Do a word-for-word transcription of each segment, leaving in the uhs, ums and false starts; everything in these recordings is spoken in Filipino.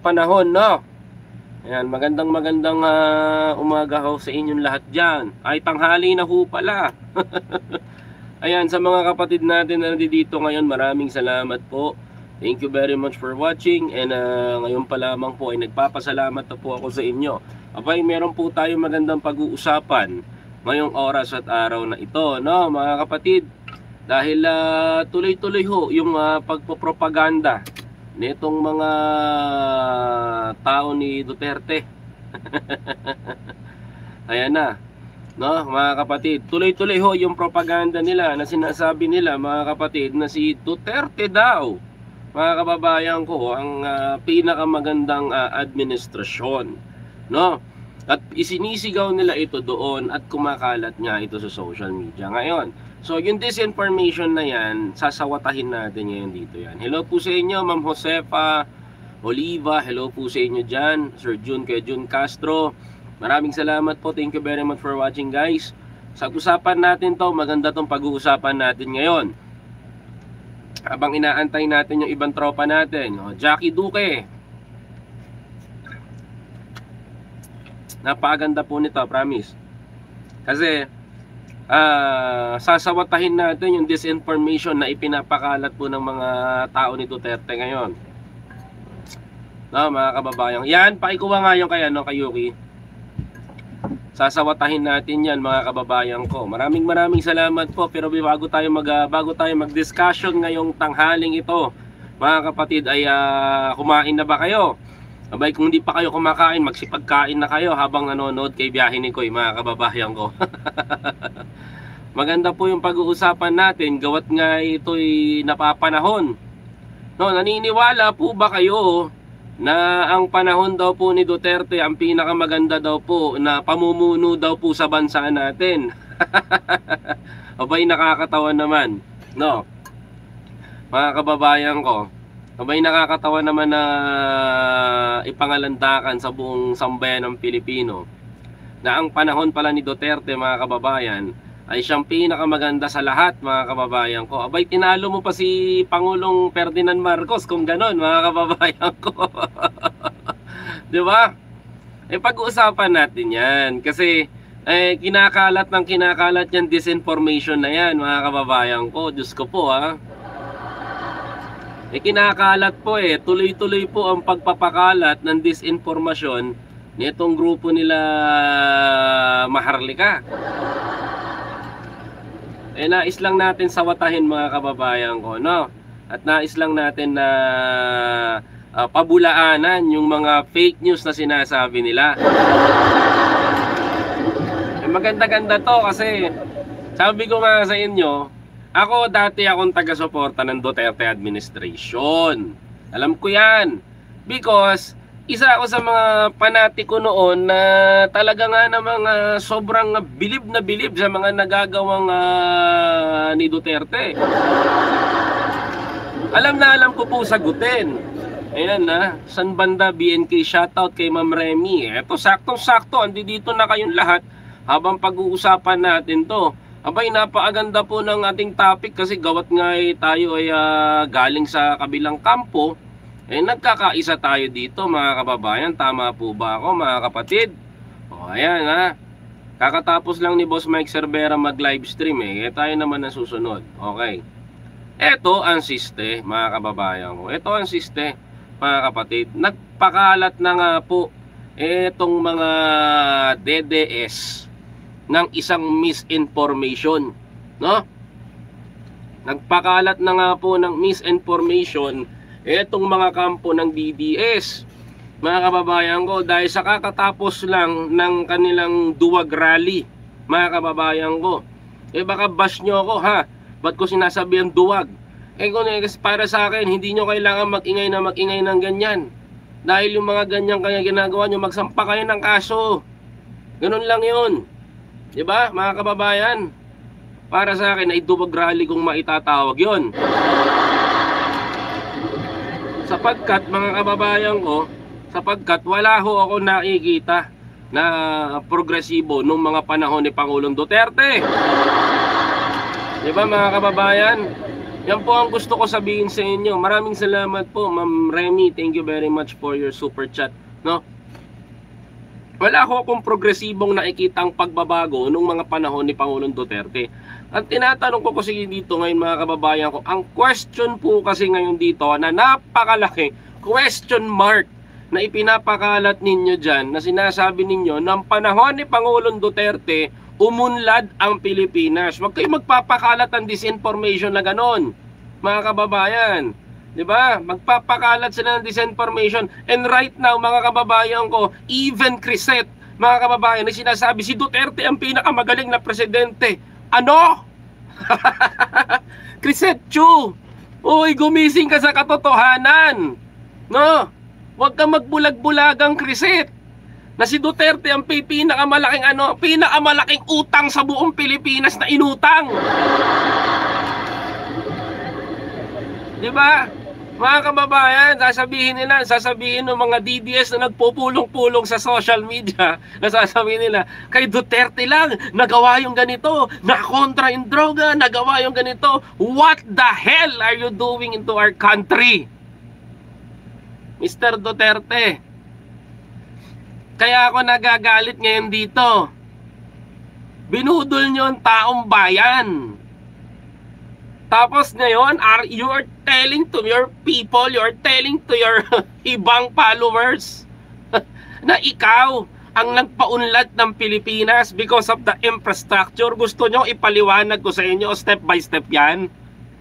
panahon, no? Ayan, magandang magandang uh, umaga ho sa inyong lahat dyan. Ay, tanghali na ho pala. Ayan, sa mga kapatid natin na nandito ngayon, maraming salamat po. Thank you very much for watching. And uh, ngayon pa lamang po ay nagpapasalamat na po ako sa inyo. Abay, meron po tayo magandang pag-uusapan ngayong oras at araw na ito, no, mga kapatid. Dahil uh, tuloy-tuloy ho yung uh, pagpopropaganda nitong mga tao ni Duterte. Ayan na, no, mga kapatid, tuloy-tuloy ho yung propaganda nila na sinasabi nila, mga kapatid, na si Duterte daw, mga kababayan ko, ang uh, pinakamagandang uh, administrasyon, no? At isinisigaw nila ito doon at kumakalat nga ito sa social media ngayon. So yung disinformation na yan, sasawatahin natin ngayon dito yan. Hello po sa inyo, Ma'am Josefa Oliva. Hello po sa inyo dyan, Sir Jun, kay Jun Castro. Maraming salamat po. Thank you very much for watching, guys. Sa usapan natin to, maganda tong pag-uusapan natin ngayon. Habang inaantay natin yung ibang tropa natin, o, Jackie Duque. Napakaganda po nito, promise. Kasi Uh, sasawatahin natin yung disinformation na ipinapakalat po ng mga tao ni Duterte ngayon, no, mga kababayan. Yan, pakikuha nga yung kay, ano, kay Yuki. Sasawatahin natin yan, mga kababayan ko. Maraming maraming salamat po. Pero bago tayo mag, uh, bago tayo mag-discussion ngayong tanghaling ito, mga kapatid, ay uh, kumain na ba kayo? Abay, kung hindi pa kayo kumakain, magsipagkain na kayo habang nanonood kay Biyahe ni Koy, mga kababayan ko. Maganda po yung pag-uusapan natin, gawat nga ito'y napapanahon. No, naniniwala po ba kayo na ang panahon daw po ni Duterte ang pinakamaganda daw po na pamumuno daw po sa bansa natin? Abay, nakakatawa naman, no, mga kababayan ko. Abay, nakakatawa naman na ipangalandakan sa buong sambayan ng Pilipino na ang panahon pala ni Duterte, mga kababayan, ay siyang pinakamaganda sa lahat, mga kababayan ko. Abay, tinalo mo pa si Pangulong Ferdinand Marcos kung ganon, mga kababayan ko. Di ba? Eh, pag-uusapan natin yan kasi eh, kinakalat ng kinakalat yan, disinformation na yan, mga kababayan ko. Diyos ko po, ha. Eh, kinakalat po eh, tuloy-tuloy po ang pagpapakalat ng disinformasyon nitong grupo nila Maharlika. Eh, nais lang natin sawatahin, mga kababayan ko, no? At nais lang natin na uh, pabulaanan yung mga fake news na sinasabi nila. Eh, maganda-ganda to kasi sabi ko nga sa inyo, ako dati akong taga-suporta ng Duterte administration. Alam ko yan. Because isa ako sa mga panatiko noon na talaga nga namang uh, sobrang bilib na bilib sa mga nagagawang uh, ni Duterte. Alam na alam ko po sagutin. Ayan na, San Banda B N K, shoutout kay Ma'am Remy. Eto, saktong-sakto, andi dito na kayong lahat habang pag-uusapan natin to. Abay, napakaganda po ng ating topic kasi gawat nga eh, tayo ay uh, galing sa kabilang kampo. Eh, nagkakaisa tayo dito, mga kababayan. Tama po ba ako, mga kapatid? O, ayan ha. Kakatapos lang ni Boss Mike Cervera mag-livestream eh. Eh, tayo naman ang susunod. Okay. Ito ang siste, mga kababayan ko. Ito ang siste, mga kapatid. Nagpakalat na nga po itong mga D D S ng isang misinformation, no? Nagpakalat na nga po ng misinformation etong mga kampo ng D D S, mga kababayan ko, dahil sa kakatapos lang ng kanilang duwag rally, mga kababayan ko. Eh, baka bash nyo ako, ha? Ba't ko sinasabi ang duwag? Eh, kung para sa akin, hindi nyo kailangan mag-ingay na mag-ingay ng ganyan. Dahil yung mga ganyan kaya ginagawa nyo, magsampa kayo ng kaso. Ganun lang yun. Diba, mga kababayan? Para sa akin, ay duwag rally kung maitatawag yun. Sapagkat, mga kababayan ko, sapagkat wala ho ako nakikita na progresibo nung mga panahon ni Pangulong Duterte. Diba, mga kababayan? Yan po ang gusto ko sabihin sa inyo. Maraming salamat po, Ma'am Remy. Thank you very much for your super chat. No? Wala ako akong progresibong nakikitang pagbabago nung mga panahon ni Pangulong Duterte. Ang tinatanong ko kasi dito ngayon mga kababayan ko, ang question po kasi ngayon dito na napakalaki, question mark na ipinapakalat ninyo dyan, na sinasabi ninyo, ng panahon ni Pangulong Duterte, umunlad ang Pilipinas. Huwag kayo magpapakalat ng disinformation na ganon, mga kababayan. Diba? Magpapakalat sila ng disinformation. And right now, mga kababayan ko, even Crisette, mga kababayan, na sinasabi si Duterte ang pinakamagaling na presidente. Ano? Crisette Chu, uy, gumising ka sa katotohanan. No? Huwag ka magbulag-bulagang Crisette. Na si Duterte ang pinakamalaking ano, pinakamalaking utang sa buong Pilipinas na inutang. Diba? Mga kababayan, sasabihin nila, sasabihin ng mga D D S na nagpupulong-pulong sa social media, na sasabihin nila, kay Duterte lang, nagawa yung ganito, nakontra yung droga, nagawa yung ganito. What the hell are you doing into our country? Mister Duterte. Kaya ako nagagalit ngayon dito. Binudol nyo ang taong bayan. Tapos ngayon, are you are telling to your people, you are telling to your ibang followers na ikaw ang nagpaunlad ng Pilipinas because of the infrastructure. Gusto nyo ipaliwanag ko sa inyo step by step yan?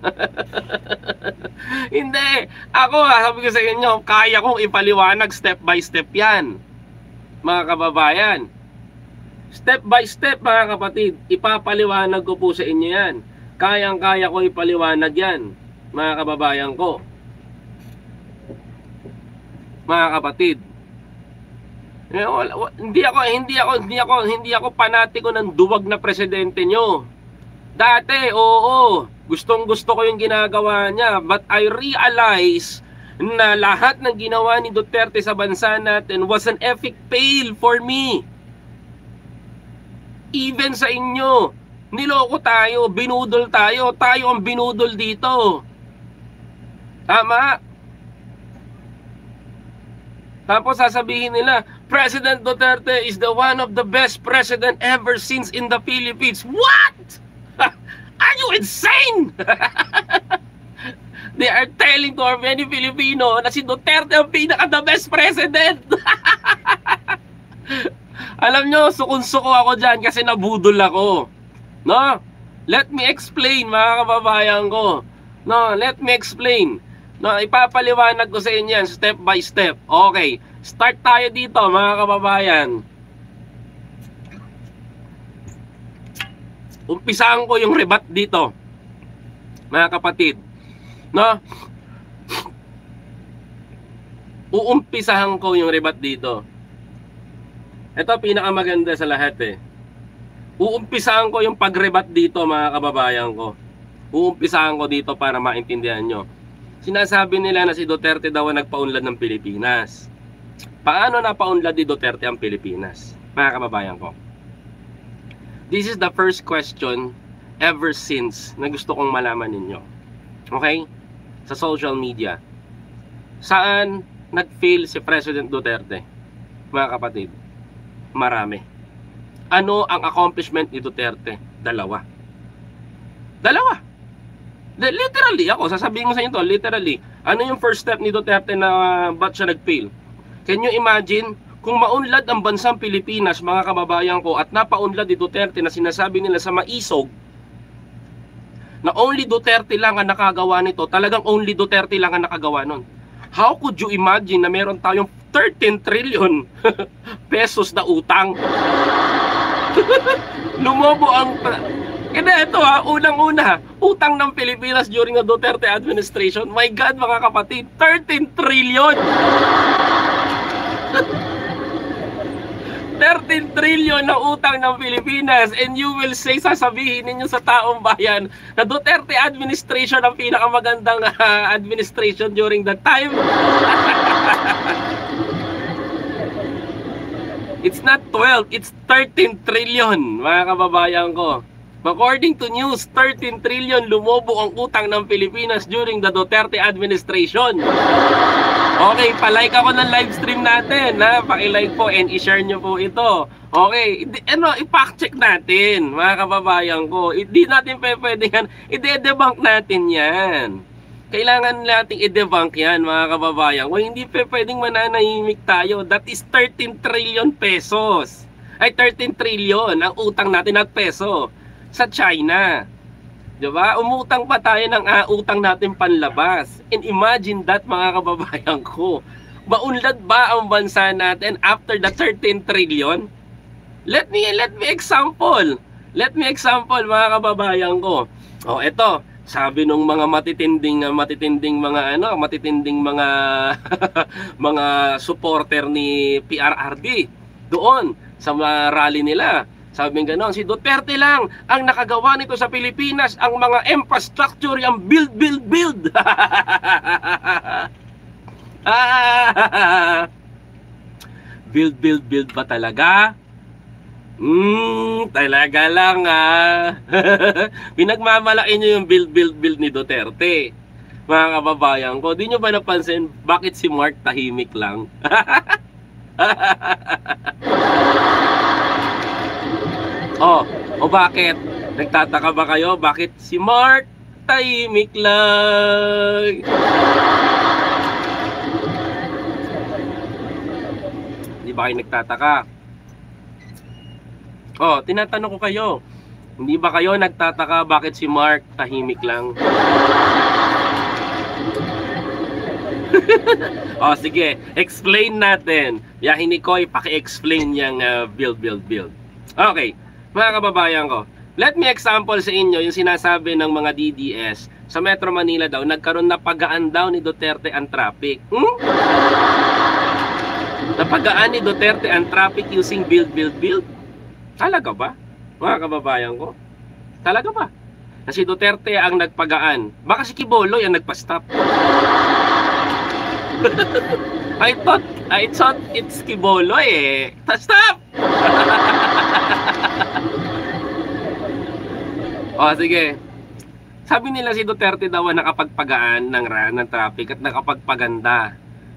Hindi. Ako, sabi ko sa inyo, kaya kong ipaliwanag step by step yan, mga kababayan. Step by step, mga kapatid, ipapaliwanag ko po sa inyo yan. Kayang-kaya ko ipaliwanag yan, mga kababayan ko. Mga kapatid. Hindi ako hindi ako hindi ako hindi ako panatiko ng duwag na presidente nyo. Dati, oo, gustong-gusto ko yung ginagawa niya, but I realize na lahat ng ginawa ni Duterte sa bansa natin was an epic fail for me. Even sa inyo. Niloko tayo, binudol tayo, tayo ang binudol dito. Tama? Tapos sasabihin nila, President Duterte is the one of the best president ever since in the Philippines. What? Are you insane? They are telling to our many Filipino na si Duterte ang pinaka the best president. Alam nyo, sukun-suko ako dyan kasi nabudol ako. No? Let me explain, mga kababayan ko. No, let me explain. No, ipapaliwanag ko sa inyo yan step by step. Okay, start tayo dito, mga kababayan. Umpisahan ko yung rebat dito, mga kapatid. No? Uumpisahan ko yung rebat dito. Ito pinakamaganda sa lahat eh. Uumpisahan ko yung pagrebat dito, mga kababayan ko. Uumpisahan ko dito para maintindihan nyo. Sinasabi nila na si Duterte daw ang nagpaunlad ng Pilipinas. Paano napaunlad ni Duterte ang Pilipinas, mga kababayan ko? This is the first question ever since na gusto kong malaman ninyo. Okay? Sa social media. Saan nag-fail si President Duterte? Mga kapatid, marami. Ano ang accomplishment ni Duterte? Dalawa. Dalawa. Literally, ako, sasabihin ko sa inyo to, literally. Ano yung first step ni Duterte na uh, ba't siya nag-fail? Can you imagine, kung maunlad ang bansang Pilipinas, mga kababayan ko, at napaunlad ni Duterte na sinasabi nila sa maisog, na only Duterte lang ang nakagawa nito, talagang only Duterte lang ang nakagawa nun. How could you imagine na meron tayong thirteen trillion pesos na utang? Lumobo ang... Hindi, ito ha, unang-una, utang ng Pilipinas during the Duterte administration. My God, mga kapatid, thirteen trillion! thirteen trillion na utang ng Pilipinas, and you will say, sasabihin ninyo sa taong bayan na Duterte administration ang pinakamagandang uh, administration during that time. It's not twelve, it's thirteen trillion, mga kababayan ko. According to news, thirteen trillion lumobo ang utang ng Pilipinas during the Duterte administration. Okay, palike ako ng live stream natin, ha? Paki-like po and i-share nyo po ito. Okay, ano, i-fact check natin, mga kababayan ko. Hindi natin pwedeng, i-debunk natin yan. Kailangan nating i-debunk yan, mga kababayan ko. Hindi pwedeng mananahimik tayo. That is thirteen trillion pesos. Ay, thirteen trillion ang utang natin at peso sa China. Diba? Umutang pa tayo ng uh, utang natin panlabas. And imagine that, mga kababayan ko. Maunlad ba ang bansa natin after the thirteen trillion? Let me let me example. Let me example, mga kababayan ko. Oh, eto, sabi nung mga matitinding matitinding mga ano, matitinding mga mga supporter ni P R R D doon sa mga rally nila. Sabi ng gano'n, si Duterte lang ang nakagawa nito sa Pilipinas, ang mga infrastructure, yung build, build, build. Build, build, build ba talaga? Hmm, talaga lang ah. Pinagmamalaki nyo yung build, build, build ni Duterte. Mga kababayan ko, di nyo ba napansin bakit si Mark tahimik lang? Oh, o bakit? Nagtataka ba kayo? Bakit si Mark tahimik lang? Hindi ba kayo nagtataka? Oh, tinatanong ko kayo. Hindi ba kayo nagtataka bakit si Mark tahimik lang? Oh, sige. Explain natin. Yahin ni Koy, paki-explain yung uh, build, build, build. Okay. Mga kababayan ko, let me example sa inyo yung sinasabi ng mga D D S sa Metro Manila daw, nagkaroon na pagaan daw ni Duterte ang traffic. Hmm? Napagaan ni Duterte ang traffic using build, build, build? Talaga ba? Mga kababayan ko, talaga ba? Na si Duterte ang nagpagaan? Baka si Kiboloy ang nagpa-stop. I thought, I thought it's Kiboloy eh. Stop! O sige. Sabi nila si Duterte daw ang nakapagpagaan ng, ng traffic at nakapagpaganda.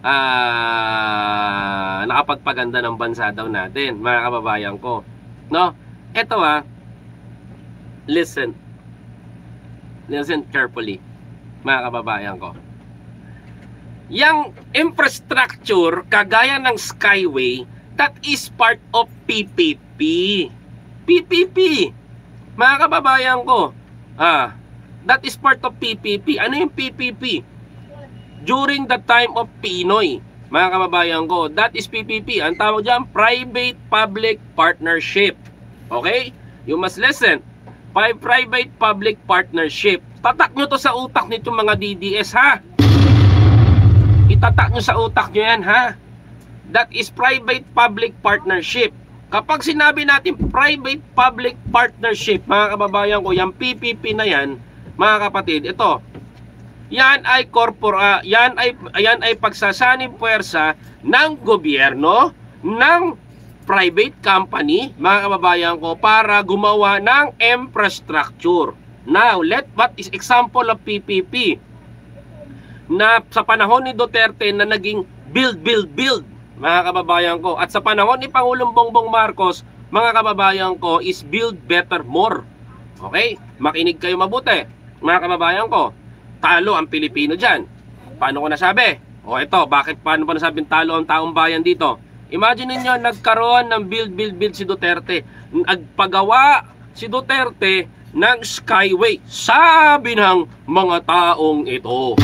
Ah, nakapagpaganda ng bansa daw natin, mga kababayan ko. No? Ito ah. Listen. Listen carefully, mga kababayan ko. Yang infrastructure kagaya ng Skyway, that is part of P P P. P P P. Mga kababayan ko, ah, that is part of P P P. Ano yung P P P? During the time of Pinoy, mga kababayan ko, that is P P P. Ang tawag dyan, Private-Public Partnership. Okay? You must listen. Private-Public Partnership. Tatak nyo to sa utak nito mga D D S, ha? Itatak nyo sa utak nyo yan, ha? That is Private-Public Partnership. Kapag sinabi natin Private-Public Partnership, mga kababayan ko, yung P P P na yan, mga kapatid, ito, yan ay korpora, yan ay, yan ay pagsasanib puwersa ng gobyerno, ng private company, mga kababayan ko, para gumawa ng infrastructure. Now, let what is example of P P P na sa panahon ni Duterte na naging build, build, build, mga kababayan ko. At sa panahon ni Pangulong Bongbong Marcos, mga kababayan ko, is build better more. Okay? Makinig kayo mabuti, mga kababayan ko. Talo ang Pilipino dyan. Paano ko nasabi? O ito, bakit paano pa nasabing talo ang taong bayan dito? Imagine niyo nagkaroon ng build, build, build si Duterte. Nagpagawa si Duterte ng Skyway. Sabi ng mga taong ito.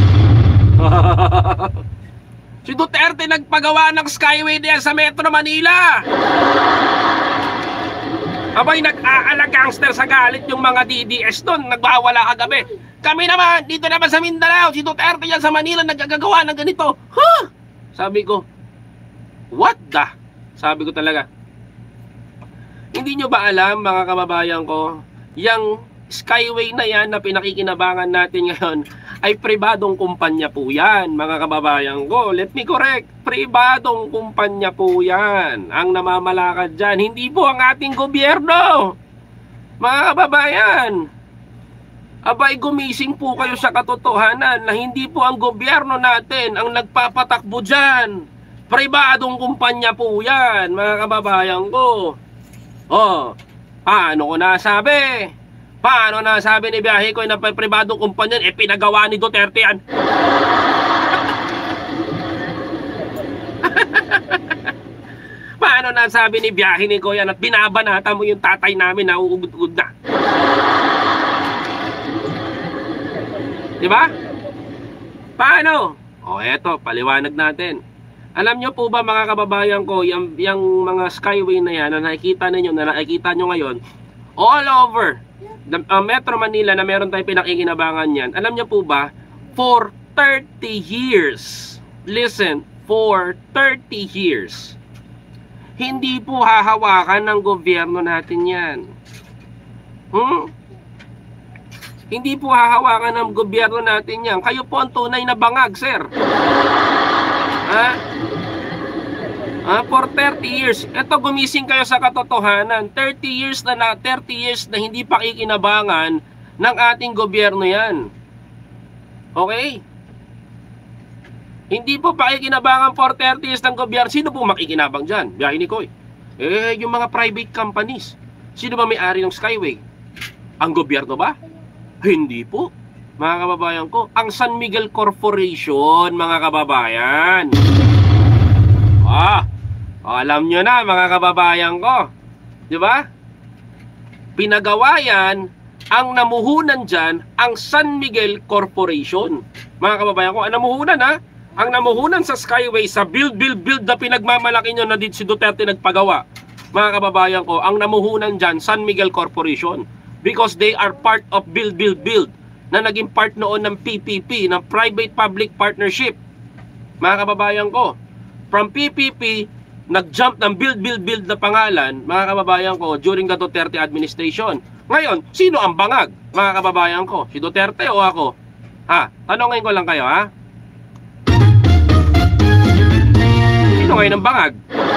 Si Duterte nagpagawa ng Skyway diyan sa Metro Manila. Abay, nag-aalagangster sa galit yung mga D D S doon. Nagbawala kagabi. Kami naman, dito naman sa Mindanao, si Duterte yan sa Manila nagagagawa ng ganito. Huh? Sabi ko, what the? Sabi ko talaga. Hindi nyo ba alam, mga kababayan ko, yung Skyway na yan na pinakikinabangan natin ngayon ay pribadong kumpanya po yan, mga kababayan ko. Let me correct, pribadong kumpanya po yan ang namamalakad dyan. Hindi po ang ating gobyerno. Mga kababayan, abay gumising po kayo sa katotohanan na hindi po ang gobyerno natin ang nagpapatakbo dyan. Pribadong kumpanya po yan, mga kababayan ko. Oh, paano ko nasabi? Paano nasabi ni biyahe ko na pribadong kumpanya, eh pinagawa ni Duterte yan? Paano nasabi ni biyahe ni ko yan at binabanata mo yung tatay namin na uugod-ugod na? Diba? Paano? O eto, paliwanag natin. Alam nyo po ba mga kababayan ko, yung, yung mga skyway na yan na nakikita ninyo, na nakikita nyo ngayon, all over the, uh, Metro Manila na meron tayong pinakikinabangan yan. Alam nyo po ba, for thirty years, listen, for thirty years, hindi po hahawakan ng gobyerno natin yan. Hmm? Hindi po hahawakan ng gobyerno natin yan. Kayo po ang tunay na bangag, sir. Ha? Ha? For thirty years. Ito, gumising kayo sa katotohanan. thirty years na na, thirty years na hindi pakikinabangan ng ating gobyerno yan. Okay? Hindi po pakikinabangan for thirty years ng gobyerno. Sino po makikinabang dyan? Biyahe ni Koy. Eh, yung mga private companies. Sino ba may-ari ng Skyway? Ang gobyerno ba? Hindi po. Mga kababayan ko, ang San Miguel Corporation, mga kababayan. Ah, alam nyo na, mga kababayan ko. Di ba? Pinagawa yan, ang namuhunan dyan, ang San Miguel Corporation. Mga kababayan ko, ang namuhunan ha? Ang namuhunan sa Skyway, sa build, build, build na pinagmamalaki nyo na dito si Duterte nagpagawa. Mga kababayan ko, ang namuhunan dyan, San Miguel Corporation. Because they are part of build, build, build. Na naging part noon ng P P P, ng Private-Public Partnership. Mga kababayan ko, from P P P, nag-jump ng build, build, build na pangalan, mga kababayan ko, during the Duterte administration. Ngayon, sino ang bangag, mga kababayan ko? Si Duterte o ako? Ha? Tanongin ko lang kayo, ha? Sino ngayon ang bangag?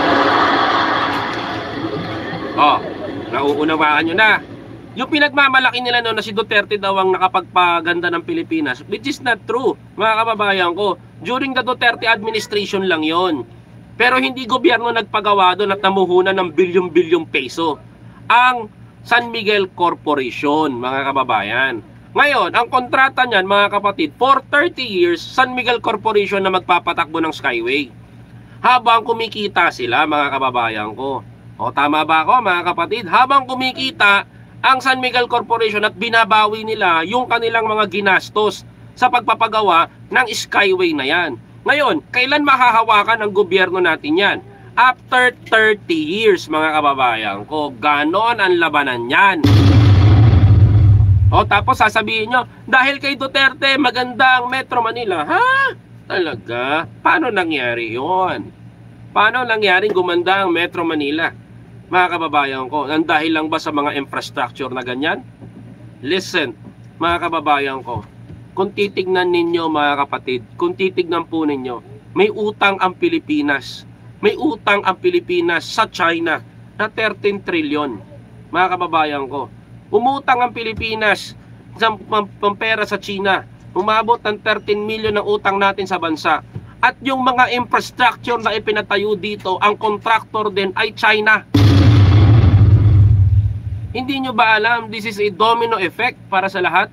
Oh, nauunawaan nyo na. Yung pinagmamalaki nila noon na si Duterte daw ang nakapagpaganda ng Pilipinas, which is not true, mga kababayan ko. During the Duterte administration lang yon. Pero hindi gobyerno nagpagawa doon at namuhunan ng bilyong-bilyong peso. Ang San Miguel Corporation, mga kababayan. Ngayon, ang kontrata niyan, mga kapatid, for thirty years, San Miguel Corporation na magpapatakbo ng Skyway. Habang kumikita sila, mga kababayan ko. O tama ba ako, mga kapatid? Habang kumikita ang San Miguel Corporation at binabawi nila yung kanilang mga ginastos sa pagpapagawa ng Skyway na yan. Ngayon, kailan mahahawakan ng gobyerno natin yan? After thirty years, mga kababayan ko. Ganon ang labanan yan. O tapos sasabihin nyo, dahil kay Duterte maganda ang Metro Manila. Ha? Talaga? Paano nangyari yon? Paano nangyaring gumanda ang Metro Manila? Mga kababayan ko, ang dahil lang ba sa mga infrastructure na ganyan? Listen, mga kababayan ko, kung titignan ninyo mga kapatid, kung titignan po ninyo, may utang ang Pilipinas. May utang ang Pilipinas sa China na thirteen trillion. Mga kababayan ko, umutang ang Pilipinas sa pampera sa China. Umabot ng thirteen million ang utang natin sa bansa. At yung mga infrastructure na ipinatayo dito, ang contractor din ay China. Hindi nyo ba alam, this is a domino effect para sa lahat?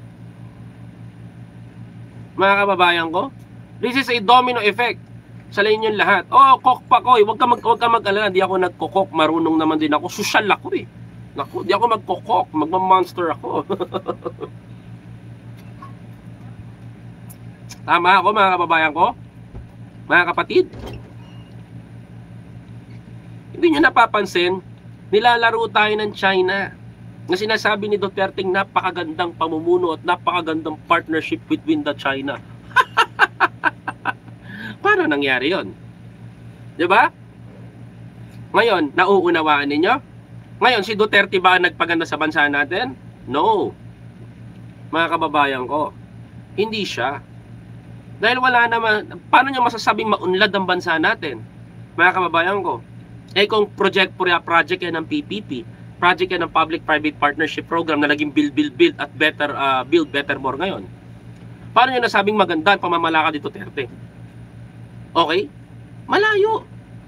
Mga kababayan ko, this is a domino effect sa inyong lahat. Oh, kok pa ko, huwag ka mag, huwag ka mag-alala, di ako nagkokok, marunong naman din ako, social ako eh. Naku, di ako magkokok, magmamonster ako. Tama ako mga kababayan ko? Mga kapatid? Hindi nyo napapansin, nilalaro tayo ng China na sinasabi ni Duterte napakagandang pamumuno at napakagandang partnership between the China. Paano nangyari yon? Diba? Ngayon, nauunawaan ninyo? Ngayon, si Duterte ba nagpaganda sa bansa natin? No. Mga kababayan ko, hindi siya. Dahil wala naman, paano nyo masasabing maunlad ang bansa natin? Mga kababayan ko, eh kung project project yan ng P P P, project yan ng public-private partnership program na naging build, build, build at better, uh, build better more ngayon. Paano nyo nasabing maganda ang pamamalakad ni Duterte? Okay? Malayo.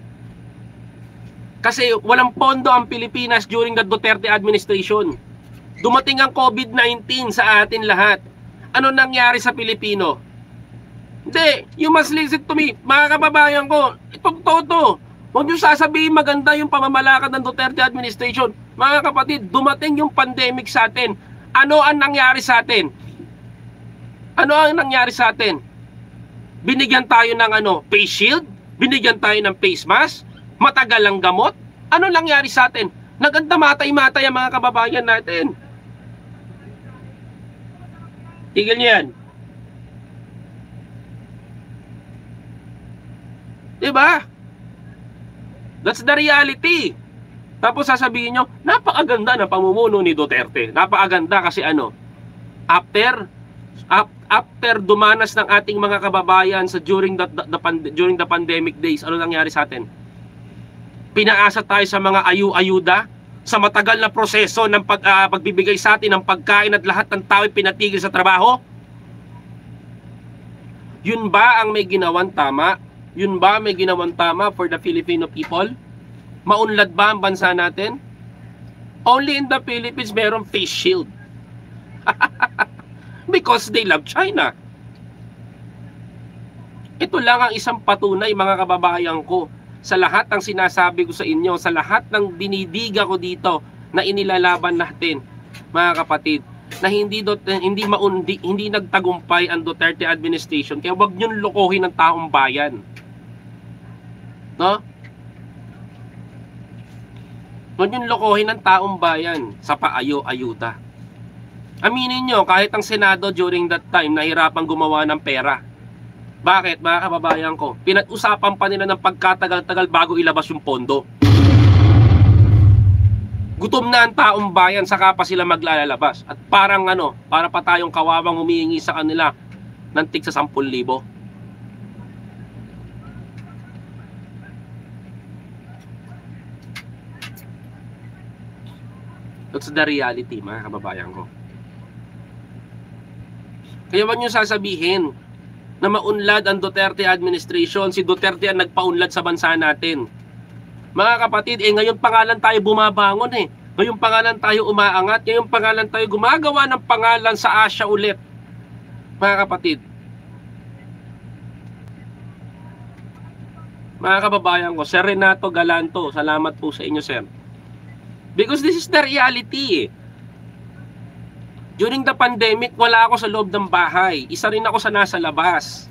Kasi walang pondo ang Pilipinas during the Duterte administration. Dumating ang COVID nineteen sa atin lahat. Ano nangyari sa Pilipino? Hindi, you must listen to me. Mga kababayan ko, itong toto. Huwag nyo sasabihin maganda yung pamamalakad ng Duterte administration. Mga kapatid, dumating yung pandemic sa atin. Ano ang nangyari sa atin? Ano ang nangyari sa atin? Binigyan tayo ng ano, face shield? Binigyan tayo ng face mask? Matagal ang gamot? Ano nangyari sa atin? Naganda matay-matay ang mga kababayan natin. Tigil niyo yan. Diba? That's the reality. Tapos sasabihin nyo, napakaganda ng pamumuno ni Duterte. Napakaganda kasi ano, after after dumanas ng ating mga kababayan sa during the, the, the during the pandemic days, ano nangyari sa atin? Pinaasa tayo sa mga ayu-ayuda, sa matagal na proseso ng pag, uh, pagbibigay sa atin ng pagkain at lahat ng tao pinatigil sa trabaho. Yun ba ang may ginawang tama? Yun ba may ginawang tama for the Filipino people? Maunlad ba ang bansa natin? Only in the Philippines merong face shield. Because they love China. Ito lang ang isang patunay, mga kababayan ko, sa lahat ng sinasabi ko sa inyo, sa lahat ng dinidiga ko dito na inilalaban natin, mga kapatid, na hindi dot, hindi maundi, hindi nagtagumpay ang Duterte administration. Kaya wag niyo lokohin ang taong bayan. No? Wag niyo lokohin ang taong bayan sa paayo-ayuda. Aminin nyo, kahit ang Senado during that time, nahirapang gumawa ng pera. Bakit, mga kababayan ko? Pinag-usapan pa nila ng pagkatagal-tagal bago ilabas yung pondo. Gutom na ang taong bayan, saka pa sila maglalabas. At parang ano, para pa tayong kawawang humihingi sa kanila ng tig sa sampung libo. That's the reality, mga kababayan ko. Kaya wag nyo sasabihin na maunlad ang Duterte administration. Si Duterte ang nagpaunlad sa bansa natin. Mga kapatid, eh ngayon pangalan tayo bumabangon eh. Ngayon pangalan tayo umaangat. Ngayon pangalan tayo gumagawa ng pangalan sa Asia ulit. Mga kapatid. Mga kababayan ko, Sir Renato Galanto, salamat po sa inyo, sir. Because this is the reality eh. During the pandemic, wala ako sa loob ng bahay. Isa rin ako sa nasa labas.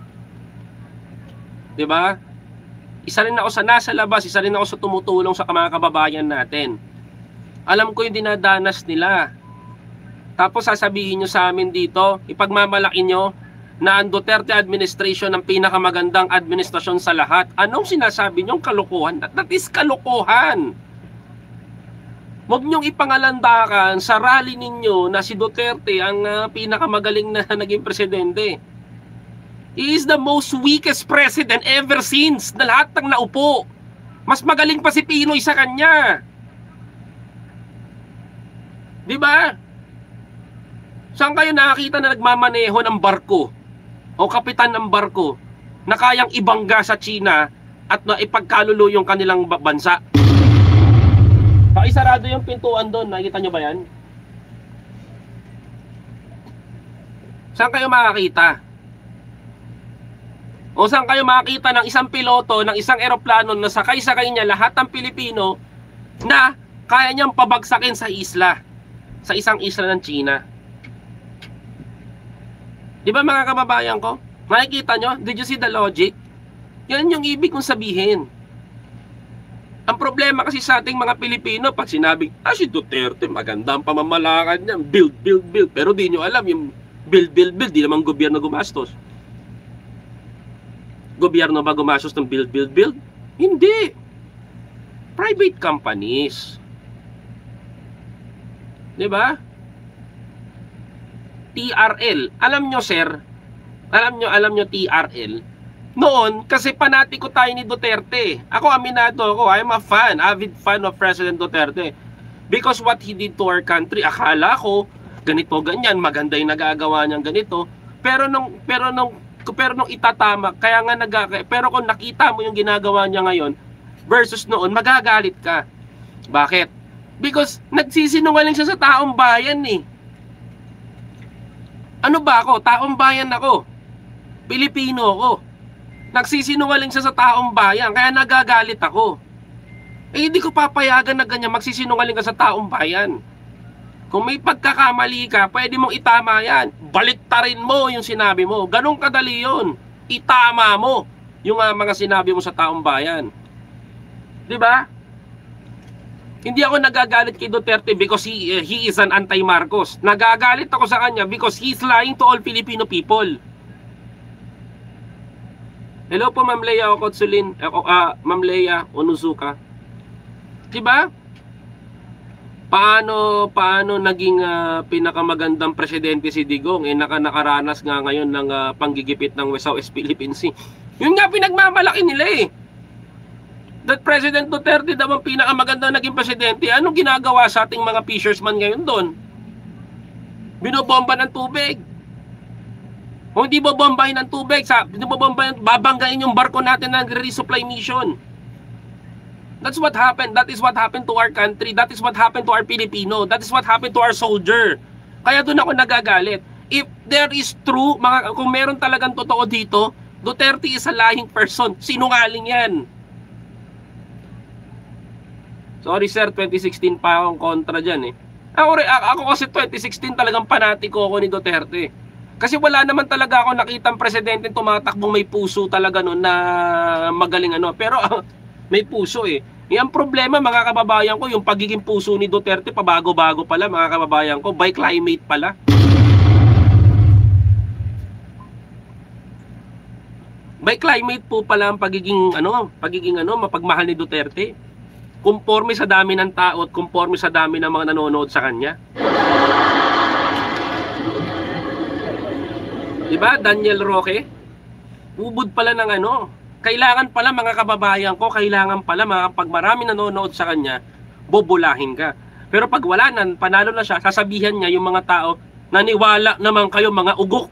Diba? Isa rin ako sa nasa labas, isa rin ako sa tumutulong sa mga kababayan natin. Alam ko yung dinadanas nila. Tapos sasabihin nyo sa amin dito, ipagmamalaki nyo na ang Duterte administration ang pinakamagandang administrasyon sa lahat. Anong sinasabi nyo? Kalokohan? That, that is kalokohan. Huwag niyong ipangalandakan sa rally ninyo na si Duterte ang uh, pinakamagaling na naging presidente. He is the most weakest president ever since na lahat ng naupo. Mas magaling pa si Pinoy sa kanya. Diba? Saan kayo nakakita na nagmamaneho ng barko o kapitan ng barko na kayang ibangga sa China at na ipagkalulo yung kanilang bansa? Pakisarado yung pintuan doon. Nakikita nyo ba yan? Saan kayo makakita? O saan kayo makakita ng isang piloto, ng isang eroplano na sakay-sakay niya lahat ng Pilipino na kaya niyang pabagsakin sa isla, sa isang isla ng China? Di ba mga kababayan ko? Nakikita nyo? Did you see the logic? Yan yung ibig kong sabihin. Ang problema kasi sa ating mga Pilipino, pag sinabing, ah si Duterte, maganda ang pamamalakad niya, build, build, build. Pero di nyo alam, yung build, build, build, di naman gobyerno gumastos. Gobyerno ba gumastos ng build, build, build? Hindi. Private companies. Diba? T R L. Alam nyo, sir, alam nyo, alam nyo T R L, noon, kasi panatiko tayo ni Duterte. Ako, aminado ako. I'm a fan, avid fan of President Duterte. because what he did to our country, akala ko ganito ganyan, maganda yung nagagawa niyang ganito, pero nung pero nung pero nung itatama, kaya nga nag pero kung nakita mo yung ginagawa niya ngayon versus noon, magagalit ka. Bakit? Because nagsisinungaling siya sa taong bayan eh. Ano ba ako? Taong bayan ako. Pilipino ako. Nagsisinungaling siya sa taong bayan, kaya nagagalit ako. Eh hindi ko papayagan na ganyan magsisinungaling ka sa taong bayan. Kung may pagkakamali ka, pwede mong itama yan. Baliktarin mo yung sinabi mo. Ganun kadali yun. Itama mo yung uh, mga sinabi mo sa taong bayan. Diba? Hindi ako nagagalit kay Duterte because he, uh, he is an anti-Marcos. Nagagalit ako sa kanya because he's lying to all Filipino people. Hello po, Ma'am Leia Okotsulin, uh, uh, Ma'am Leia Onuzuka. Diba? Paano paano naging uh, pinakamagandang presidente si Digong eh naka nakaranas nga ngayon ng uh, panggigipit ng Southwest Philippine Sea. Yun nga pinagmamalaki nila eh. That President Duterte daw ang pinakamagandang naging presidente. Anong ginagawa sa ating mga fishersman ngayon doon? Binobomba ng tubig. Kung hindi bobombahin ng tubig, sa binobombahin, babanggain yung barko natin ng resupply mission. That's what happened. That is what happened to our country. That is what happened to our Filipino. That is what happened to our soldier. Kaya doon ako nagagalit. If there is true, mga, kung meron talagang totoo dito, Duterte is a lying person. Sinungaling yan. Sorry sir, twenty sixteen pa akong kontra dyan eh. Ako, ako kasi twenty sixteen talagang panatiko ako ni Duterte. Kasi wala naman talaga ako nakitang presidente tumatakbong may puso talaga noon na magaling ano. Pero may puso eh. Yung problema mga kababayan ko, yung pagiging puso ni Duterte pabago-bago pala mga kababayan ko, by climate pala. By climate po pala ang pagiging ano, pagiging ano, mapagmahal ni Duterte. Conforme sa dami ng tao at conforme sa dami ng mga nanonood sa kanya. Diba, Daniel Roque? Ubod pala ng ano. Kailangan pala mga kababayan ko, kailangan pala mga pag marami nanonood sa kanya, bobolahin ka. Pero pag wala na, panalo na siya, sasabihan niya yung mga tao, naniwala naman kayo mga ugok.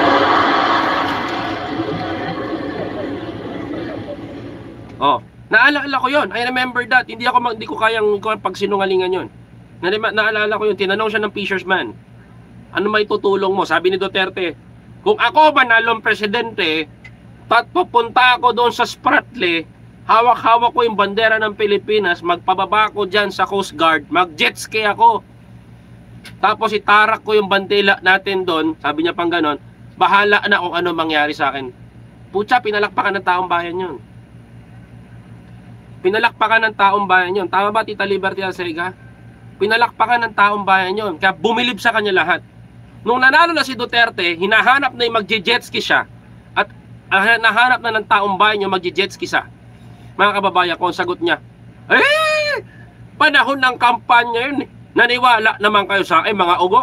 Oh, naalala ko yon. I remember that. Hindi ako hindi ko kayang pagsinungalingan yon. Naalala ko yun, tinanong siya ng fishersman. Ano may tutulong mo? Sabi ni Duterte, kung ako manalong presidente, at pupunta ako doon sa Spratly, hawak-hawak ko yung bandera ng Pilipinas, magpababa ko dyan sa Coast Guard, mag-jet ski ako. Tapos itarak ko yung bandila natin doon, sabi niya pang ganon, bahala na kung ano mangyari sa akin. Putya, pinalakpakan ng taong bayan yun. Pinalakpakan ng taong bayan yun. Tama ba, Tita Liberty Alcega? Pinalakpakan ng taong bayan yun. Kaya bumilib sa kanya lahat. Nung nanalo na si Duterte, hinahanap na yung mag-jet ski siya. At uh, nahanap na ng taong bayan yung mag-jet ski siya. Mga kababayan ko, ang sagot niya, eh, panahon ng kampanya yun. Naniwala naman kayo sa akin, mga ugok.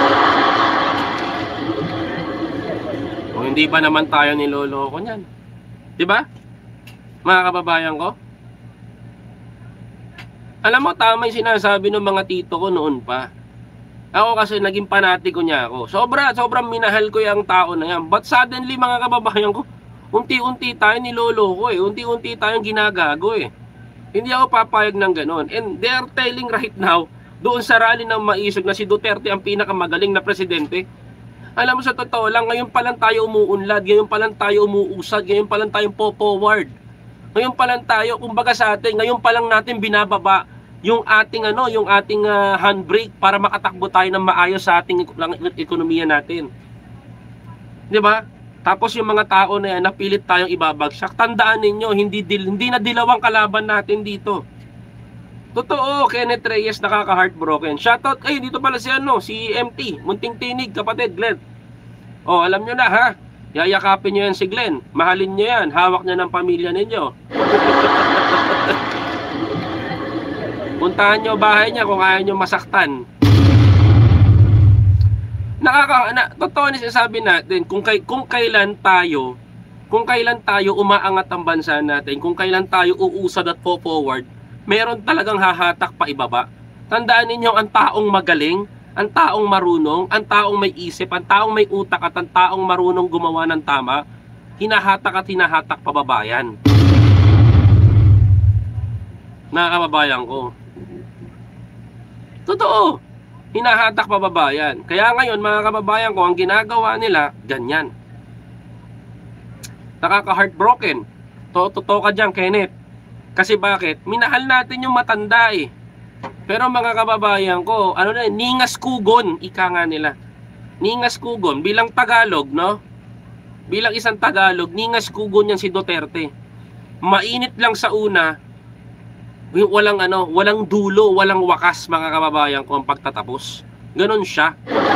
Kung hindi pa naman tayo niloloko niyan. Diba? Mga kababayan ko. Alam mo, tama yung sinasabi ng mga tito ko noon pa. Ako kasi naging panatiko niya ako. Sobra, sobrang minahal ko yung tao na yan. But suddenly mga kababayan ko, unti-unti tayo niloloko eh. Unti-unti tayong ginagago eh. Hindi ako papayag ng ganon. And they are telling right now, doon sa rally ng maisog na si Duterte ang pinakamagaling na presidente. Alam mo sa totoo lang, ngayon pa lang tayo umuunlad, ngayon pa lang tayo umuusad, ngayon pa lang tayo po-forward. Ngayon pa lang tayo, kumbaga sa atin, ngayon pa lang natin binababa yung ating ano, yung ating uh, handbrake para makatakbo tayo ng maayos sa ating ekonomiya natin. 'Di ba? Tapos yung mga tao na yan, napilit tayong ibabagsak. Tandaan ninyo, hindi dil, hindi na dilawang kalaban natin dito. Totoo, Kenneth Reyes nakaka-heartbroken. Shoutout, ay dito pala si ano, si M T, Munting Tinig, kapatid Glenn. Oh, alam nyo na ha. Yayakapin nyo yan si Glenn. Mahalin nyo yan. Hawak niya ng pamilya ninyo. Puntahan nyo bahay niya kung ayaw nyo masaktan. Nakaka, na, totoo na sinasabi natin, kung, kay, kung kailan tayo, kung kailan tayo umaangat ang bansa natin, kung kailan tayo uusad at po-forward, meron talagang hahatak pa ibaba. Tandaan ninyo, ang taong magaling, ang taong marunong, ang taong may isip, ang taong may utak at ang taong marunong gumawa ng tama, hinahatak at hinahatak pababayan. Na kababayan ko. Totoo. Hinahatak pababayan. Kaya ngayon, mga kababayan ko, ang ginagawa nila, ganyan. Nakaka-heartbroken. Totoo ka dyan, Kenneth. Kasi bakit? Minahal natin yung matanda eh. Pero mga kababayan ko, ano na, ningas kugon, ika nga nila. Ningas kugon, bilang Tagalog, no? Bilang isang Tagalog, ningas kugon yan si Duterte. Mainit lang sa una, walang ano, walang dulo, walang wakas, mga kababayan ko, ang pagtatapos. Ganon siya.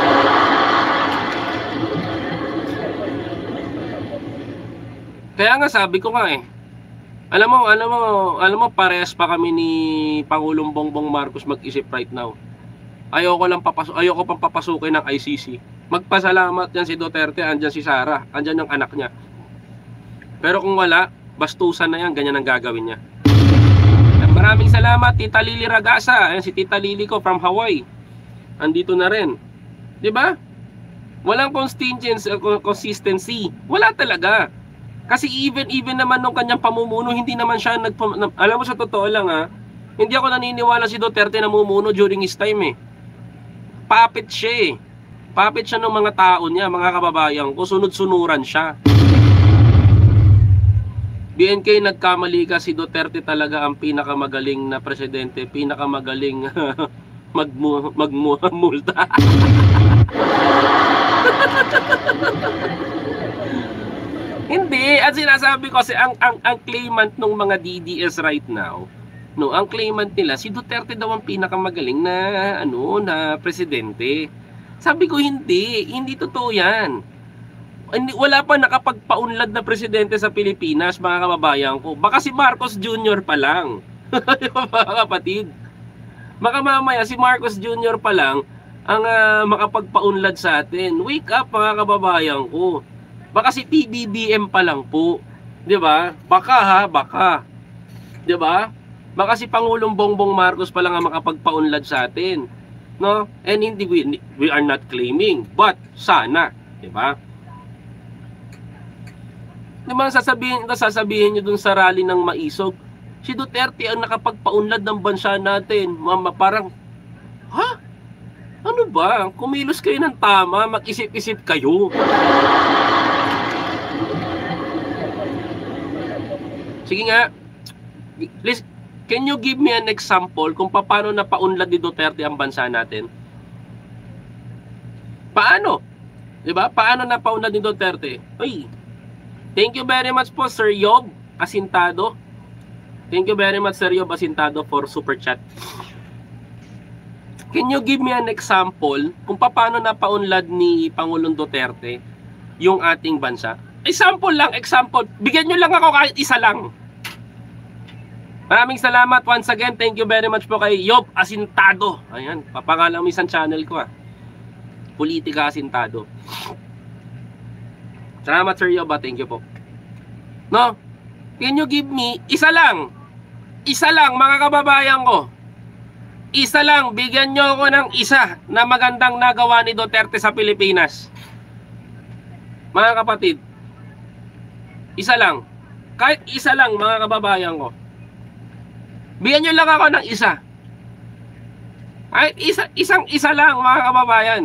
Kaya nga sabi ko nga eh, alam mo, alam mo, alam mo, parehas pa kami ni Pangulong Bongbong Marcos mag-isip right now. Ayoko lang papasok, ayoko pang papasukin ng I C C. Magpasalamat yan si Duterte, andyan si Sara, andyan yung anak niya. Pero kung wala, bastusan na yan, ganyan ang gagawin niya. Maraming salamat, Tita Lily Ragasa. Ayan si Tita Lily ko from Hawaii. Andito na rin. 'Di ba? Walang consistency. Wala talaga. Kasi even even naman nung kanyang pamumuno, hindi naman siya nag alam mo sa totoo lang ha, hindi ako naniniwala si Duterte na namumuno during his time eh. Puppet siya eh. Puppet siya ng mga tao niya, mga kababayan ko, sunod-sunuran siya. B N K, nagkamali ka, si Duterte talaga ang pinakamagaling na presidente, pinakamagaling magmulta. Hindi, at sinasabi ko kasi ang, ang, ang claimant ng mga D D S right now, no, ang claimant nila, si Duterte daw ang pinakamagaling na, ano, na presidente. Sabi ko hindi, hindi totoo yan. Wala pa nakapagpaunlad na presidente sa Pilipinas, mga kababayan ko. Baka si Marcos Junior pa lang. Mga kapatid. Baka mamaya si Marcos Junior pa lang ang uh, makapagpaunlad sa atin. Wake up, mga kababayan ko. Baka si P B B M pa lang po. 'Di ba? Baka ha, baka. 'Di ba? Baka si Pangulong Bongbong Marcos pa lang ang makapagpaunlad sa atin. No? And hindi we, we are not claiming, but sana, 'di ba? Diba sasabihin, sasabihin nyo dun sa rally ng Maisog, si Duterte ang nakapagpaunlad ng bansa natin. Mama, parang, ha? Ano ba? Kumilos kayo ng tama, mag-isip-isip kayo. Sige nga, please, can you give me an example kung paano napaunlad ni Duterte ang bansa natin? Paano? Diba? Paano napaunlad ni Duterte? Ay, thank you very much po, Sir Yob Asintado. Thank you very much, Sir Yob Asintado, for super chat. Can you give me an example kung paano napaunlad ni Pangulong Duterte yung ating bansa? Example lang, example. Bigyan nyo lang ako kahit isa lang. Maraming salamat once again. Thank you very much po kay Yob Asintado. Ayan, papangalan mo isang channel ko ah. Politika Asintado. Salamat, Sir Yoba. Thank you po. No? Can you give me isa lang? Isa lang, mga kababayan ko. Isa lang, bigyan nyo ako ng isa na magandang nagawa ni Duterte sa Pilipinas. Mga kapatid. Isa lang. Kahit isa lang, mga kababayan ko. Bigyan nyo lang ako ng isa. Kahit isa, isang isa lang, mga kababayan.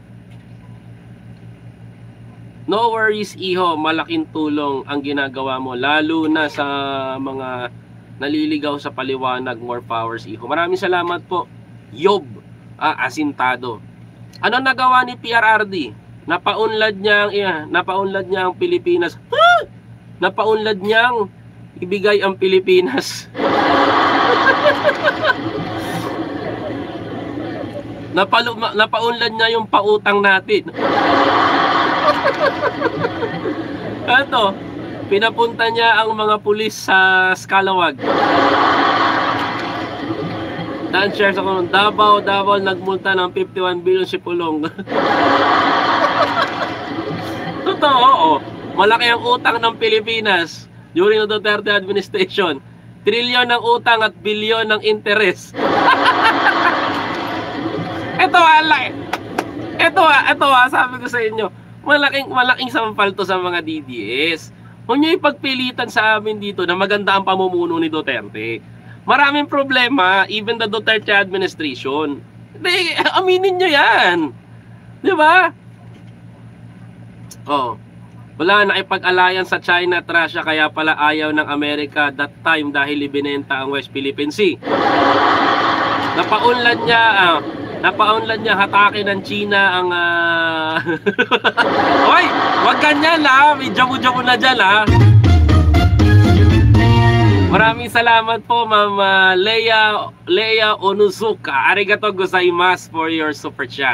No worries, Iho, malaking tulong ang ginagawa mo, lalo na sa mga naliligaw sa paliwanag. More powers, Iho. Maraming salamat po, Yob ah, Asintado. Ano nagawa ni P R R D? Napaunlad niya ang, eh, napaunlad niya ang Pilipinas. Ha? Napaunlad niyang ibigay ang Pilipinas. Napalu, napaunlad niya yung pautang natin. Ito, pinapunta niya ang mga pulis sa Scalawag. Dan shares ako ng Davao, Davao nagmulta ng fifty-one billion si Pulong. Totoo, oo. Malaki ang utang ng Pilipinas during the Duterte administration. Trilyon ng utang at bilyon ng interest. Ito ala. Ito ah, ito ah, sabi ko sa inyo, malaking malaking sampal to sa mga D D S. Huwag niyo ipagpilitan sa amin dito na maganda ang pamumuno ni Duterte. Maraming problema, even the Duterte administration. Hindi, aminin nyo yan. Di ba? Oh, wala na ipag-alayan sa China at Russia, kaya pala ayaw ng Amerika that time dahil ibinenta ang West Philippine Sea. Napaunlad niya, ah, napaunlad niya hatake ng China ang... Uh... Hoy, wag ganyan ha, may jabo-jabo na dyan ha. Maraming salamat po, Ma'am uh, Leia, Leia Onuzuka. Arigato gozaimasu for your super chat.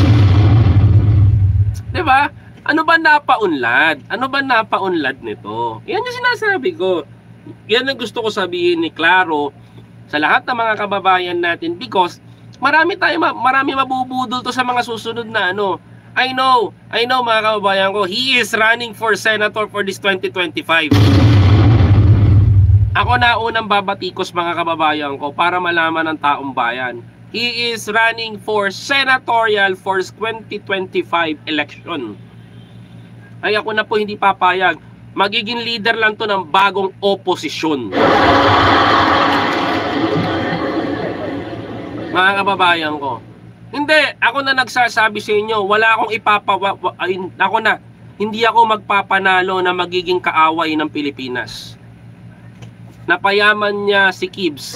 Diba? Ano ba napaunlad? Ano ba napaunlad nito? Yan yung sinasabi ko. Yan ang gusto ko sabihin ni Claro sa lahat ng mga kababayan natin, because marami tayo, marami mabubudol to sa mga susunod na ano. I know, I know mga kababayan ko, he is running for senator for this twenty twenty-five. Ako na unang babatikos mga kababayan ko para malaman ng taong bayan. He is running for senatorial for twenty twenty-five election. Ay ako na po hindi papayag. Magiging leader lang to ng bagong oposisyon. Mga kababayan ko. Hindi, ako na nagsasabi sa inyo, wala akong ipapawa... Ay, ako na, hindi ako magpapanalo na magiging kaaway ng Pilipinas. Napayaman niya si Kibs.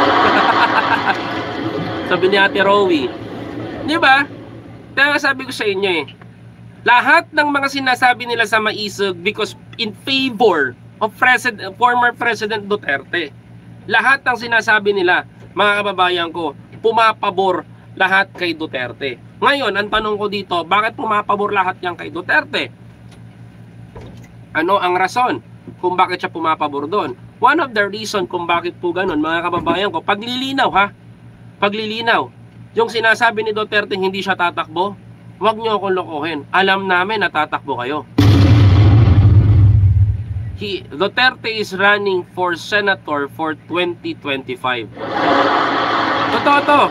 Sabi ni Ate Rowie. Di ba? Kaya sabi ko sa inyo eh, lahat ng mga sinasabi nila sa Maisog because in favor of President, former President Duterte. Lahat ng sinasabi nila, mga kababayan ko, pumapabor lahat kay Duterte. Ngayon, ang tanong ko dito, bakit pumapabor lahat yan kay Duterte? Ano ang rason kung bakit siya pumapabor doon? One of the reason kung bakit po ganun, mga kababayan ko, paglilinaw ha, paglilinaw. Yung sinasabi ni Duterte hindi siya tatakbo, huwag niyo akong lokohin. Alam namin na tatakbo kayo. He, Duterte is running for senator for twenty twenty-five. Totoo to.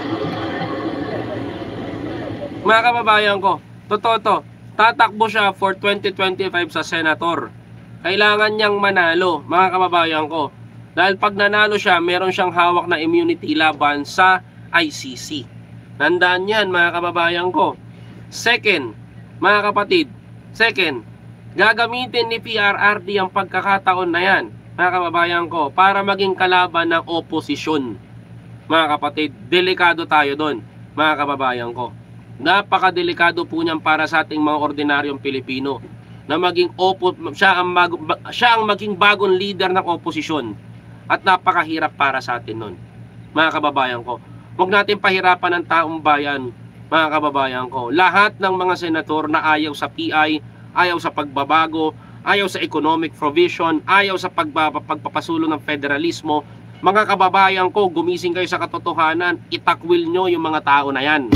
Mga kababayan ko, totoo to. Tatakbo siya for twenty twenty-five sa senator. Kailangan niyang manalo, mga kababayan ko. Dahil pag nanalo siya, meron siyang hawak na immunity laban sa I C C. Tandaan yan, mga kababayan ko. Second, mga kapatid, second, gagamitin ni P R R D ang pagkakataon na yan, mga kababayan ko, para maging kalaban ng oposisyon. Mga kapatid, delikado tayo doon, mga kababayan ko. Napakadelikado po niyan para sa ating mga ordinaryong Pilipino na maging opo, siya ang, mag, siya ang maging bagong leader ng oposisyon, at napakahirap para sa atin nun, mga kababayan ko. Huwag natin pahirapan ng taong bayan, mga kababayan ko. Lahat ng mga senator na ayaw sa P I, ayaw sa pagbabago, ayaw sa economic provision, ayaw sa pagba, pagpapasulo ng federalismo, mga kababayan ko, gumising kayo sa katotohanan, itakwil nyo yung mga tao na yan.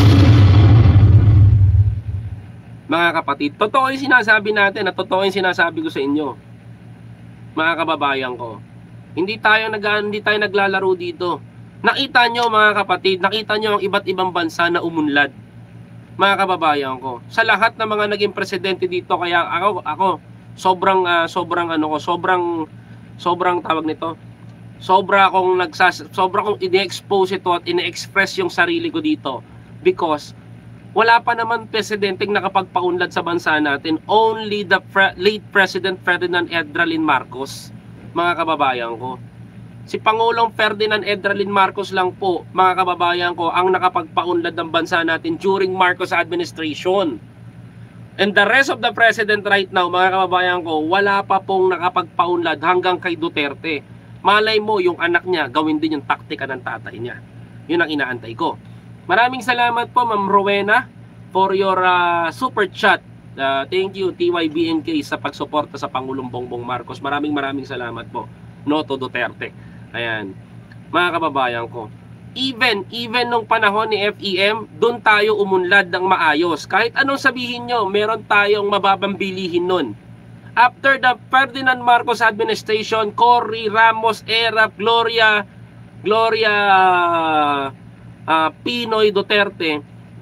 Mga kapatid, totoo yung sinasabi natin at totoo yung sinasabi ko sa inyo, mga kababayan ko. Hindi tayo, nag, hindi tayo naglalaro dito. Nakita nyo mga kapatid, nakita nyo ang iba't ibang bansa na umunlad, mga kababayan ko. Sa lahat ng mga naging presidente dito, kaya ako, ako sobrang, uh, sobrang ano ko, sobrang, sobrang tawag nito, sobra akong nagsas, sobra akong ini-expose ito at ini-express yung sarili ko dito. Because, wala pa naman presidenteng nakapagpaunlad sa bansa natin, only the pre late President Ferdinand Edralin Marcos, mga kababayan ko. Si Pangulong Ferdinand Edralin Marcos lang po, mga kababayan ko, ang nakapagpaunlad ng bansa natin during Marcos administration. And the rest of the president right now, mga kababayan ko, wala pa pong nakapagpaunlad hanggang kay Duterte. Malay mo, yung anak niya, gawin din yung taktika ng tatay niya. Yun ang inaantay ko. Maraming salamat po, Ma'am Rowena, for your uh, super chat. Uh, thank you, T Y B N K, sa pagsuporta sa Pangulong Bongbong Marcos. Maraming maraming salamat po. Noto Duterte. Ayan, mga kababayan ko. Even, even nung panahon ni F E M, doon tayo umunlad ng maayos. Kahit anong sabihin nyo, meron tayong mababang bilihin nun. After the Ferdinand Marcos administration, Cory, Ramos, Erap, Gloria, Gloria uh, Pinoy Duterte,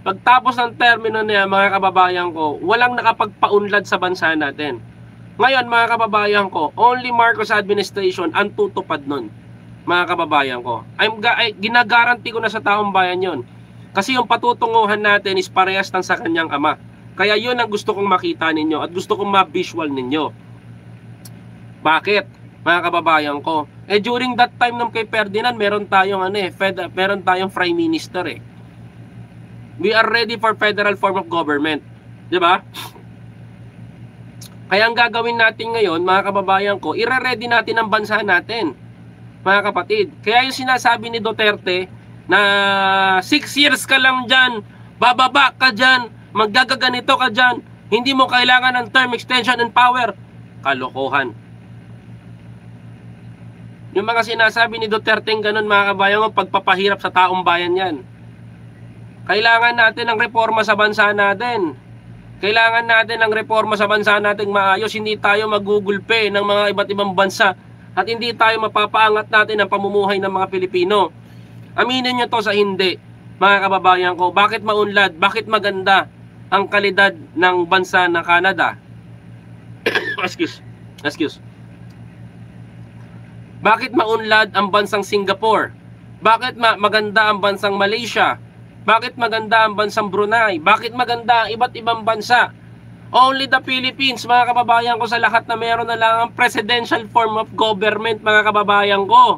Pagtapos ng termino niya, mga kababayan ko, walang nakapagpaunlad sa bansa natin. Ngayon, mga kababayan ko, only Marcos administration ang tutupad nun. Mga kababayan ko, I'm ay, ginagaranti ko na sa taong bayan yon. Kasi yung patutunguhan natin is parehas ng sa kanyang ama. Kaya yun ang gusto kong makita ninyo at gusto kong ma-visual ninyo. Bakit? Mga kababayan ko, eh during that time ng kay Ferdinand, meron tayong ano eh, Fed, meron tayong Prime Minister eh. We are ready for federal form of government. Di ba? Kaya ang gagawin natin ngayon, mga kababayan ko, ire-ready natin ang bansa natin. Mga kapatid. Kaya yung sinasabi ni Duterte na six years ka lang dyan, bababa ka dyan, maggagaganito ka dyan, hindi mo kailangan ng term extension and power. Kalokohan. Yung mga sinasabi ni Duterte ng ganun, mga kababayan ko, pagpapahirap sa taong bayan yan. Kailangan natin ng reforma sa bansa natin. Kailangan natin ng reforma sa bansa natin maayos. Hindi tayo magugulpe ng mga iba't ibang bansa. At hindi tayo mapapaangat natin ang pamumuhay ng mga Pilipino. Aminin nyo to sa hindi, mga kababayan ko. Bakit maunlad? Bakit maganda ang kalidad ng bansa ng Canada? Excuse. Excuse. Bakit maunlad ang bansang Singapore? Bakit ma maganda ang bansang Malaysia? Bakit maganda ang bansang Brunei? Bakit maganda ang iba't ibang bansa? Only the Philippines, mga kababayan ko, sa lahat na meron na lang ang presidential form of government, mga kababayan ko.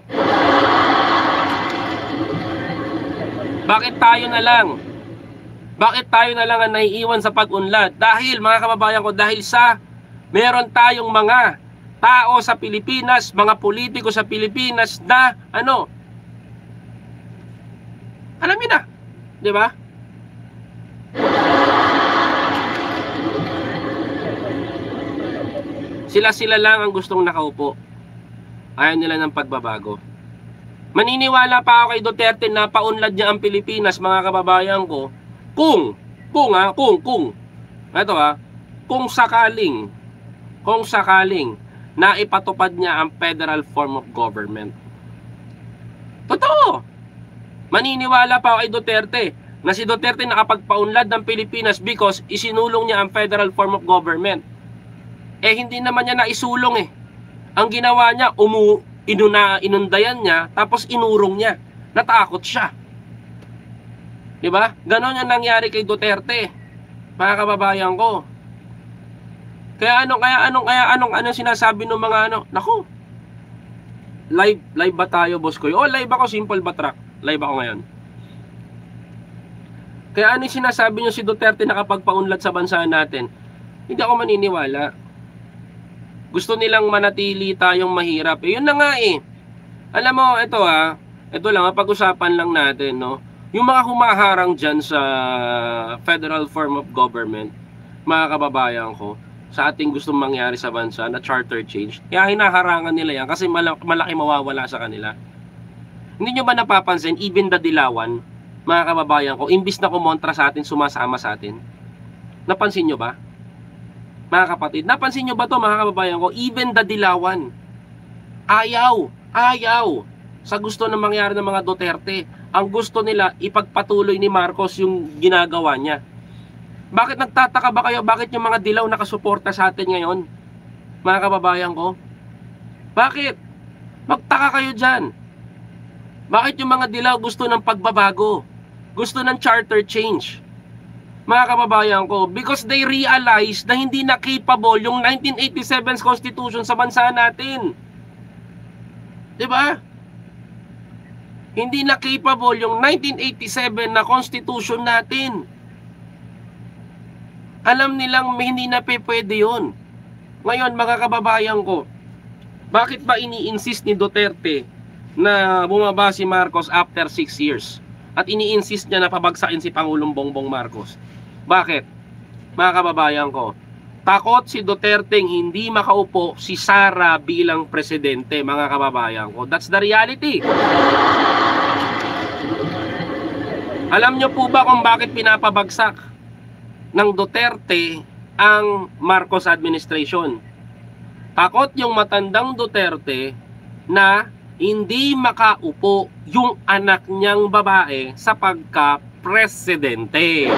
Bakit tayo na lang? Bakit tayo na lang ang naiiwan sa pag-unlad? Dahil, mga kababayan ko, dahil sa meron tayong mga tao sa Pilipinas, mga politiko sa Pilipinas na, ano, alam niyo na, di ba? Sila-sila lang ang gustong nakaupo. Ayaw nila ng pagbabago. Maniniwala pa ako kay Duterte na paunlad niya ang Pilipinas, mga kababayan ko, kung, kung ha, kung, kung, ito ha, kung sakaling, kung sakaling, na ipatupad niya ang federal form of government. Totoo! Maniniwala pa ako kay Duterte na si Duterte nakapagpaunlad ng Pilipinas because isinulong niya ang federal form of government. Eh hindi naman niya naisulong eh. Ang ginawa niya, umu inuna inundayan niya tapos inurong niya. Natakot siya. 'Di ba? Ganon yung nangyari kay Duterte. Mga kababayan ko. Kaya ano kaya anong kaya anong ano sinasabi ng mga ano? Naku. Live live ba tayo, boss ko? Oh, live ako, simple ba track? Live ako ngayon. Kaya ano yung sinasabi niyo si Duterte nakapagpaunlad sa bansa natin? Hindi ako maniniwala. Gusto nilang manatili tayong mahirap. Eh, yun na nga eh. Alam mo, ito ha, ito lang, pag-usapan lang natin, no? Yung mga humaharang dyan sa federal form of government, mga kababayan ko, sa ating gustong mangyari sa bansa na charter change, kaya hinaharangan nila yan kasi malaki, malaki mawawala sa kanila. Hindi nyo ba napapansin, even the Dilawan, mga kababayan ko, imbis na kumontra sa atin, sumasama sa atin? Napansin nyo ba? Mga kapatid, napansin nyo ba to, mga kababayan ko? Even the Dilawan, ayaw, ayaw sa gusto ng mangyari ng mga Duterte. Ang gusto nila, ipagpatuloy ni Marcos yung ginagawa niya. Bakit nagtataka ba kayo? Bakit yung mga Dilaw nakasuporta sa atin ngayon? Mga kababayan ko? Bakit? Magtaka kayo dyan. Bakit yung mga Dilaw gusto ng pagbabago? Gusto ng charter change? Mga kababayan ko, because they realize na hindi na capable yung nineteen eighty-seven's Constitution sa bansa natin. Diba? Hindi na capable yung nineteen eighty-seven na Constitution natin. Alam nilang hindi na pwede yun. Ngayon, mga kababayan ko, bakit ba ini-insist ni Duterte na bumaba si Marcos after six years? At ini-insist niya na pabagsakin si Pangulong Bongbong Marcos. Bakit? Mga kababayan ko, takot si Duterte hindi makaupo si Sara bilang presidente, mga kababayan ko. That's the reality. Alam nyo po ba kung bakit pinapabagsak ng Duterte ang Marcos administration? Takot yung matandang Duterte na hindi makaupo yung anak niyang babae sa pagka-presidente.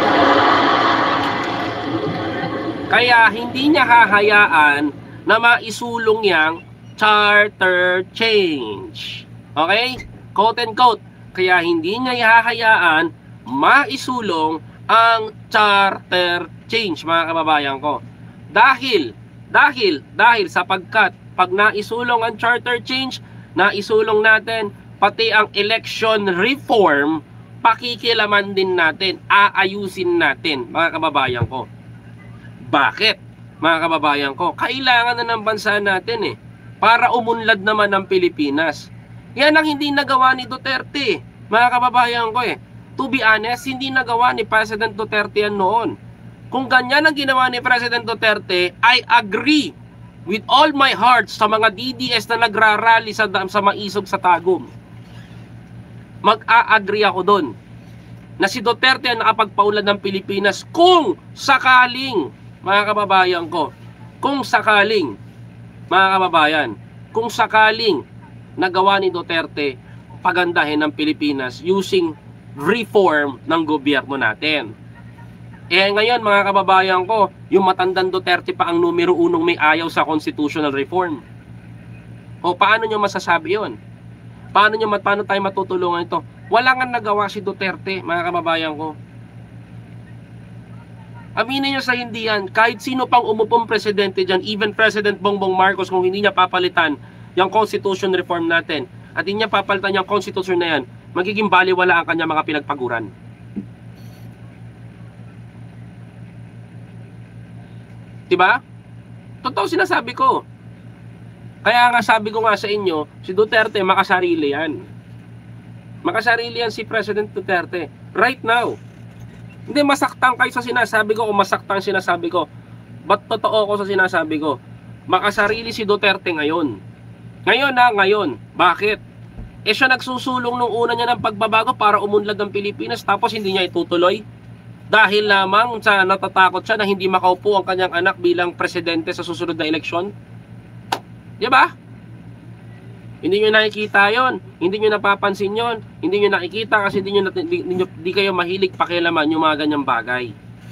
Kaya hindi niya hahayaan na maisulong yang charter change. Okay? Quote and quote. Kaya hindi niya hahayaan maisulong ang charter change, mga kababayan ko. Dahil, dahil, dahil sapagkat pag naisulong ang charter change, naisulong natin pati ang election reform, pakikilaman din natin, aayusin natin, mga kababayan ko. Bakit, mga kababayan ko? Kailangan na ng bansa natin eh, para umunlad naman ng Pilipinas. Yan ang hindi nagawa ni Duterte, mga kababayan ko eh. To be honest, hindi nagawa ni President Duterte yan noon. Kung ganyan ang ginawa ni President Duterte, I agree with all my heart sa mga D D S na nagrarally sa, sa maisog sa Tagum. Mag-a-agree ako doon na si Duterte ang nakapagpaulad ng Pilipinas kung sakaling, mga kababayan ko, kung sakaling, mga kababayan, kung sakaling nagawa ni Duterte pagandahin ng Pilipinas using reform ng gobyerno natin. Eh ngayon, mga kababayan ko, yung matandang Duterte pa ang numero unong may ayaw sa constitutional reform. O paano nyo masasabi yun? Paano, nyo, paano tayo matutulungan ito? Wala nga nagawa si Duterte, mga kababayan ko. Aminin nyo sa hindi yan, kahit sino pang umupong presidente dyan, even President Bongbong Marcos, kung hindi niya papalitan yung constitution reform natin, at hindi niya papalitan yung constitution na yan, magiging baliwala ang kanya mga pinagpaguran. Diba? Totoo sinasabi ko. Kaya nga sabi ko nga sa inyo, si Duterte makasarili yan. Makasarili yan si President Duterte. Right now. Hindi masaktan kayo sa sinasabi ko o masaktan sinasabi ko. Ba't totoo ko sa sinasabi ko? Makasarili si Duterte ngayon. Ngayon na, ngayon. Bakit? Eh siya nagsusulong nung una niya ng pagbabago para umunlad ng Pilipinas tapos hindi niya itutuloy. Dahil lamang sa natatakot siya na hindi makaupo ang kanyang anak bilang presidente sa susunod na eleksyon. Di ba? Hindi nyo nakikita yon, hindi nyo napapansin yon, hindi nyo nakikita kasi hindi, nyo, di, di, di kayo mahilig pakialaman yung mga ganyang bagay.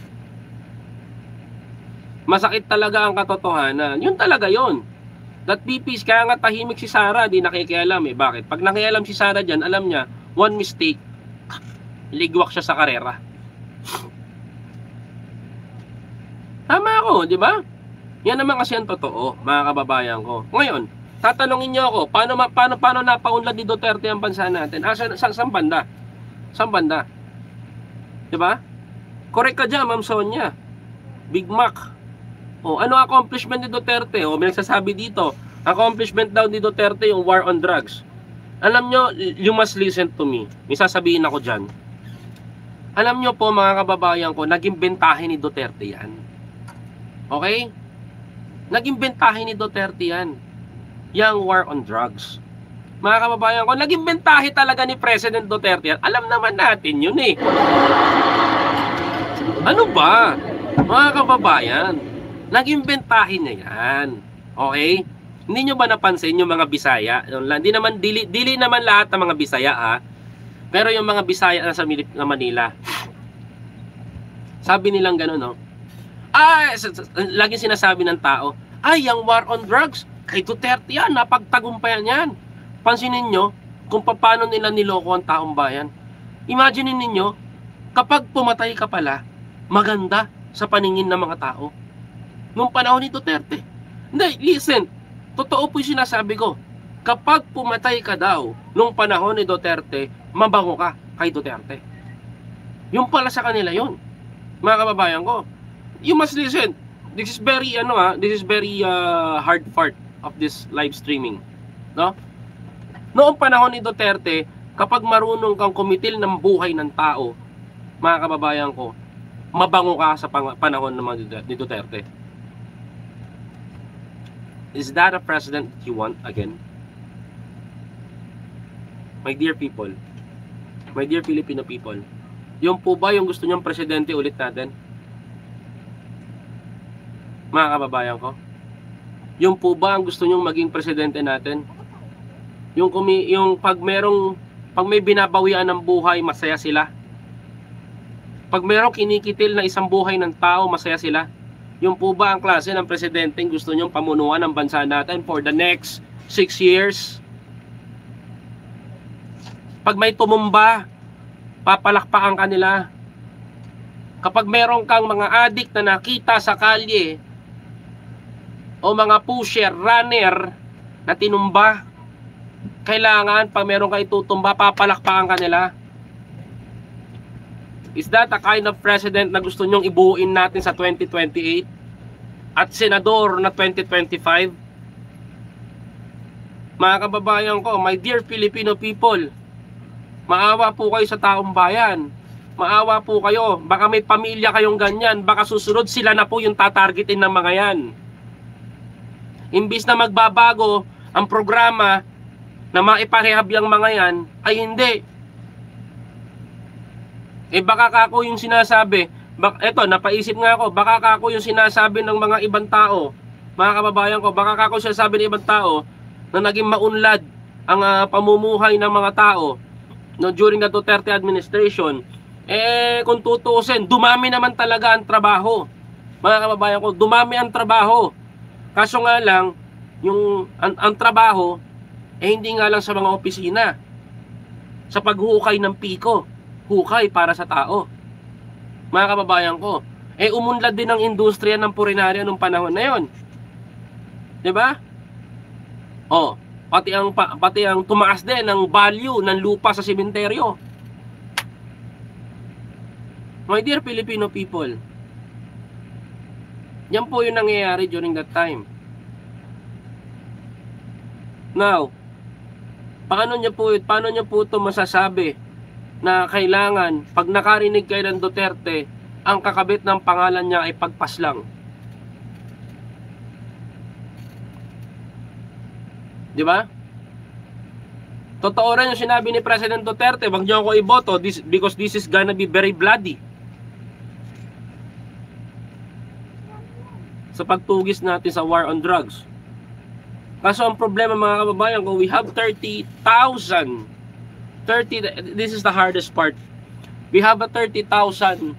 Masakit talaga ang katotohanan. Yun talaga yon. That P Ps, kaya nga tahimik si Sara, di nakikialam eh. Bakit? Pag nakialam si Sara dyan, alam niya, one mistake, ligwak siya sa karera. Tama ako, di ba? Yan naman kasi ang totoo, mga kababayan ko. Ngayon, tatanungin niyo ako, paano paano paano napaunlad ni Duterte ang bansa natin? Ah, sa, sa, saan banda? Saan banda? 'Di ba? Correct ka diyan, Ma'am Sonia. Big Mac. Oh, ano accomplishment ni Duterte? Oh, may nagsasabi dito, accomplishment daw ni Duterte yung war on drugs. Alam nyo, you must listen to me. May sasabihin ako diyan. Alam nyo po mga kababayan ko, naging bentahe ni Duterte yan. Okay? Naging bentahe ni Duterte yan. Yang war on drugs. Mga kababayan ko, naging bentahe talaga ni President Duterte yan. Alam naman natin yun eh. Ano ba? Mga kababayan, naging bentahe niya yan. Okay? Hindi nyo ba napansin yung mga Bisaya? Hindi naman, dili, dili naman lahat ng mga Bisaya ha. Pero yung mga Bisaya na sa Manila, sabi nilang gano'n, no? Ah, laging sinasabi ng tao, ay, yung war on drugs, kay Duterte yan, napagtagumpayan yan. Pansinin nyo kung paano nila niloko ang taong bayan. Imagine ninyo, kapag pumatay ka pala, maganda sa paningin ng mga tao. Nung panahon ni Duterte. Hindi, listen, totoo po yung sinasabi ko. Kapag pumatay ka daw, nung panahon ni Duterte, mabango ka kay Duterte. Yung pala sa kanila yon, mga kababayan ko. You must listen. This is very ano ha, this is very uh, hard part of this live streaming, no? Noong panahon ni Duterte, kapag marunong kang kumitil ng buhay ng tao, mga kababayan ko, mabango ka sa panahon ng ni Duterte. Is that a president you want again? My dear people, my dear Filipino people, yung po ba yung gusto niyong presidente ulit natin? Mga kababayan ko, yung po ba ang gusto niyong maging presidente natin? Yung, kumi, yung pag merong, pag may binabawian ng buhay, masaya sila. Pag merong kinikitil na isang buhay ng tao, masaya sila. Yung po ba ang klase ng presidenteng gusto nyong pamunuan ng bansa natin for the next six years? Pag may tumumba, papalakpakan ka nila. Kapag meron kang mga addict na nakita sa kalye, o mga pusher, runner, na tinumba, kailangan pag meron kayo tutumba, papalakpakan ka nila. Is that a kind of president na gusto nyong ibuuin natin sa twenty twenty-eight? At senador na twenty twenty-five? Mga kababayan ko, my dear Filipino people, maawa po kayo sa taong bayan. Maawa po kayo. Baka may pamilya kayong ganyan. Baka susunod sila na po yung tatargetin ng mga yan. Imbis na magbabago ang programa na maiparehab yung mga yan, ay hindi. Eh baka kako yung sinasabi, bak, eto napaisip nga ako, baka kako yung sinasabi ng mga ibang tao, mga kababayan ko, baka kako yung sinasabi ng ibang tao na naging maunlad ang uh, pamumuhay ng mga tao no, during the Duterte administration. Eh kung tutuusin, dumami naman talaga ang trabaho. Mga kababayan ko, dumami ang trabaho. Kaso nga lang, yung ang, ang trabaho, eh hindi nga lang sa mga opisina. Sa paghukay ng piko. Hukay para sa tao. Mga kababayan ko, eh umunlad din ang industriya ng purinarya nung panahon na yon. 'Di ba? Oh, pati ang pa, pati ang tumaas din ng value ng lupa sa sementeryo. My dear Filipino people, yan po yung nangyayari during that time. Now, paano niyo po, paano niyo po ito masasabi na kailangan, pag nakarinig kayo ng Duterte, ang kakabit ng pangalan niya ay pagpaslang? Di ba? Totoo rin yung sinabi ni President Duterte, wag niyo ako iboto this, because this is gonna be very bloody. Sa pagtugis natin sa war on drugs. Kaso ang problema mga kababayan ko, we have thirty thousand thirty, this is the hardest part. We have a thirty thousand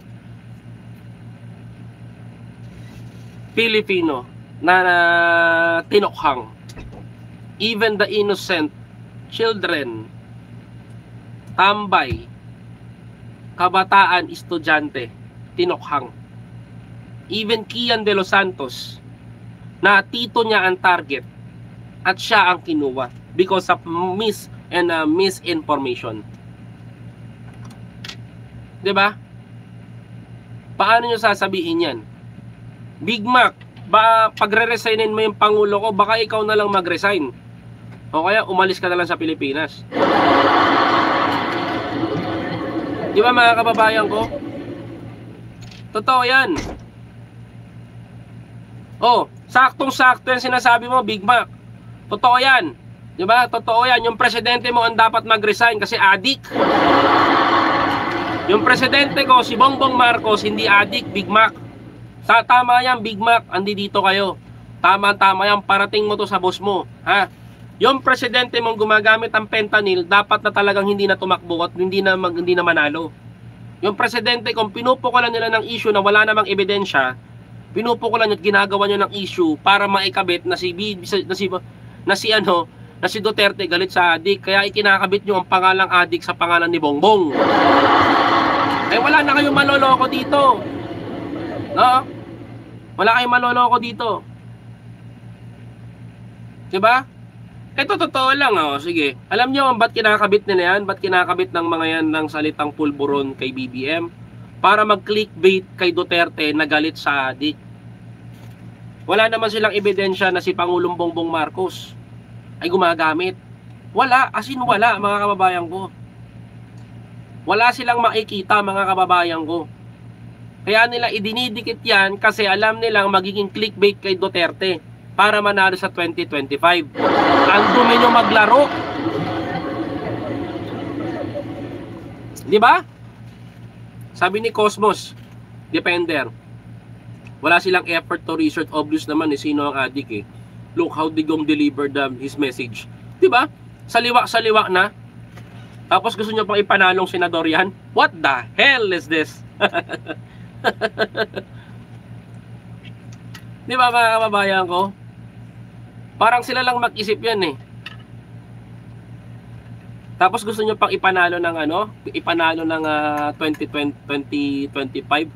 Filipino na, na tinokhang. Even the innocent children, tambay, kabataan, estudyante, tinokhang. Even Kian de los Santos, na tito niya ang target at siya ang kinuha because of mis and uh, misinformation. 'Di ba? Paano niyo sasabihin 'yan? Big Mac, ba pagre-resignin mo yung pangulo ko, baka ikaw na lang mag-resign. O kaya umalis ka na lang sa Pilipinas. 'Di ba mga kababayan ko? Totoo 'yan. Oh, saktong-sakto 'yan sinasabi mo, Big Mac. Totoo 'yan. 'Di ba? Totoo 'yan. Yung presidente mo ang dapat mag-resign kasi addict. Yung presidente ko, si Bongbong Marcos, hindi addict, Big Mac. Sa tama 'yan, Big Mac. Andi dito kayo. Tama-tama 'yan, parating mo to sa boss mo, ha? Yung presidente mong gumagamit ang fentanyl, dapat na talagang hindi na tumakbo at hindi na mag, hindi na manalo. Yung presidente, kung pinupukulan nila ng issue na wala namang ebidensya, pinupukulan nyo at ginagawa nyo ng issue para maikabit na si, na si, na si, ano, na si Duterte galit sa adik. Kaya ikinakabit nyo ang pangalang adik sa pangalan ni Bongbong. Eh wala na kayong maloloko dito. No? Wala kayong maloloko dito. Diba? Ito totoo lang, oh. Sige. Alam nyo ba't kinakabit nila yan? Ba't kinakabit ng mga yan ng salitang pulburon kay B B M? Para mag-clickbait kay Duterte na galit sa adik. Wala naman silang ebidensya na si Pangulong Bongbong Marcos ay gumagamit. Wala, as in wala, mga kababayan ko. Wala silang makikita, mga kababayan ko. Kaya nila idinidikit yan kasi alam nilang magiging clickbait kay Duterte para manalo sa twenty twenty-five. Ang dumi nyo maglaro. Di ba? Sabi ni Cosmos Defender, wala silang effort to research. Obvious naman eh, sino ang adik eh. Look how Digong delivered um, his message. Di ba? Saliwa-saliwa na. Tapos gusto nyo pang ipanalong senador yan? What the hell is this? Di ba mga kababayan ko? Parang sila lang mag-isip yan eh. Tapos gusto nyo pang ipanalo ng ano? Ipanalo ng uh, twenty twenty-five?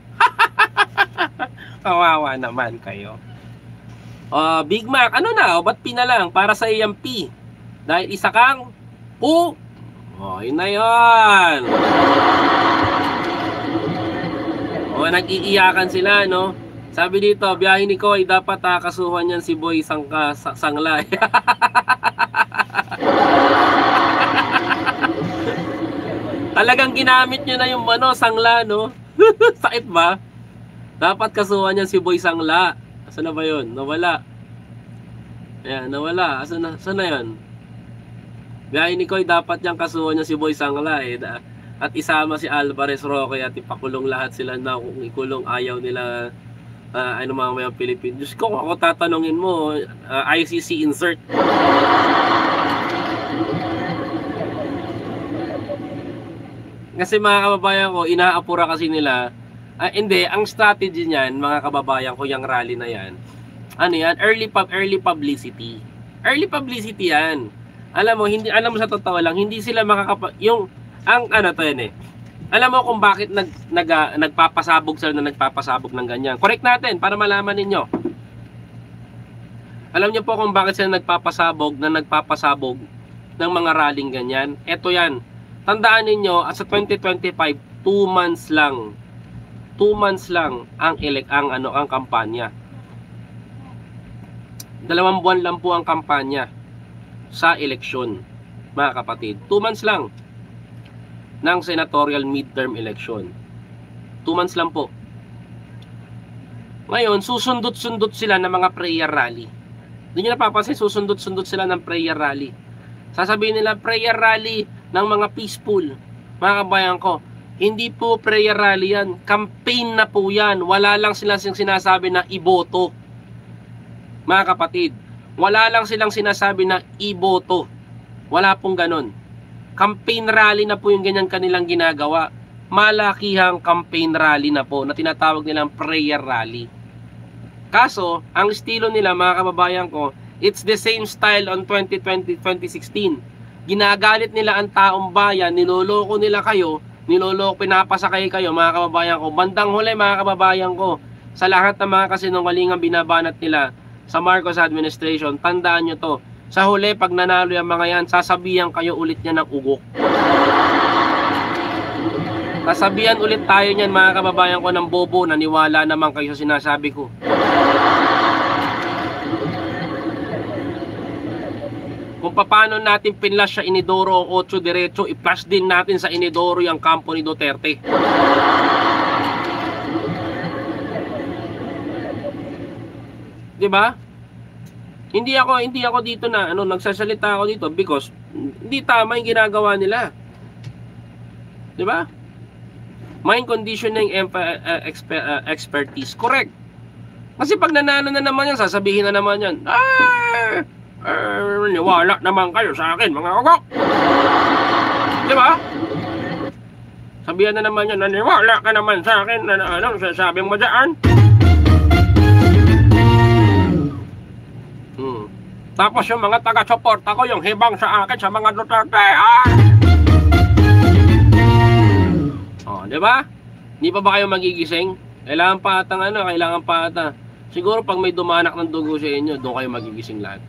Kawawa naman kayo. Uh, Big Mac, ano na? O ba't P na lang? Para sa A M P. Dahil isa kang U. O, yun na yun. O, nag-iiyakan sila, no? Sabi dito, biyahe ni Koy, dapat uh, kasuhan yan si Boy Sangka, Sangla. Talagang ginamit nyo na yung ano, Sangla, no? Sakit ba? Dapat kasuhan yan si Boy Sangla. Asan na ba yun? Nawala. Ayan, nawala. Asan na, asan na yun? Biyahe ni Koy, dapat yung kasuhan niya si Boy Sangla eh. At isama si Alvarez Roque at ipakulong lahat sila na kung ikulong ayaw nila uh, ano mga mayang Pilipino. Diyos ko, ako tatanungin mo, uh, I C C insert. Kasi mga kababayan ko, inaapura kasi nila. Uh, hindi, ang strategy niyan, mga kababayan ko, yung rally na yan, ano yan, early, pub early publicity. Early publicity yan. Alam mo, hindi alam mo sa totoo lang, hindi sila makakapa yung ang ano to yan eh. Alam mo kung bakit nag, nag uh, nagpapasabog sila na nagpapasabog ng ganyan. Correct natin para malaman ninyo. Alam niyo po kung bakit sila nagpapasabog na nagpapasabog ng mga rallying ganyan. Ito yan. Tandaan ninyo, sa twenty twenty-five, two months lang. two months lang ang elect ang ano ang kampanya. Dalawang buwan lang po ang kampanya sa eleksyon, mga kapatid. Two months lang ng senatorial midterm election. Two months lang po. Ngayon, susundot-sundot sila ng mga prayer rally. Hindi nyo napapansin, susundot-sundot sila ng prayer rally. Sasabihin nila, prayer rally ng mga peaceful. Mga kabayan ko, hindi po prayer rally yan. Campaign na po yan. Wala lang silang sinasabi na iboto. Mga kapatid, wala lang silang sinasabi na iboto. Wala pong ganon. Campaign rally na po yung ganyan kanilang ginagawa. Malakihang campaign rally na po na tinatawag nilang prayer rally. Kaso, ang estilo nila mga kababayan ko, it's the same style on twenty twenty to twenty sixteen. Ginagalit nila ang taong bayan, niloloko nila kayo, niloloko, pinapasakay kayo mga kababayan ko. Bandang huli mga kababayan ko, sa lahat ng mga kasinungalingang binabanat nila sa Marcos administration, tandaan nyo to. Sa huli, pag nanalo yung mga yan, sasabihan kayo ulit niya ng ugok. Sasabihan ulit tayo niyan mga kababayan ko ng bobo, naniwala naman kayo sa sinasabi ko. Kung paano natin pinlash sa Inidoro ang Ocho Diretso, i-flash din natin sa Inidoro yung kampo ni Duterte. Diba? Hindi ako hindi ako dito na ano nagsasalita ako dito because hindi tama yung ginagawa nila. 'Di ba? Mind conditioning uh, exper uh, expertise, correct. Kasi pag nanalo na naman yan, sasabihin na naman yan, ah, ah, niwala naman kayo sa akin, mga kagok. 'Di ba? Sabihan na naman yan, naniwala ka naman sa akin, na ano, sasabi mo diyan. Hmm. Tapos yung mga taga-suporta ko, yung hibang sa akin sa mga Duterte, ah! Oh, di ba? Hindi pa ba kayo magigising? Kailangan pa atang ano, kailangan pa ata. Siguro pag may dumanak ng dugo sa inyo, doon kayo magigising lahat.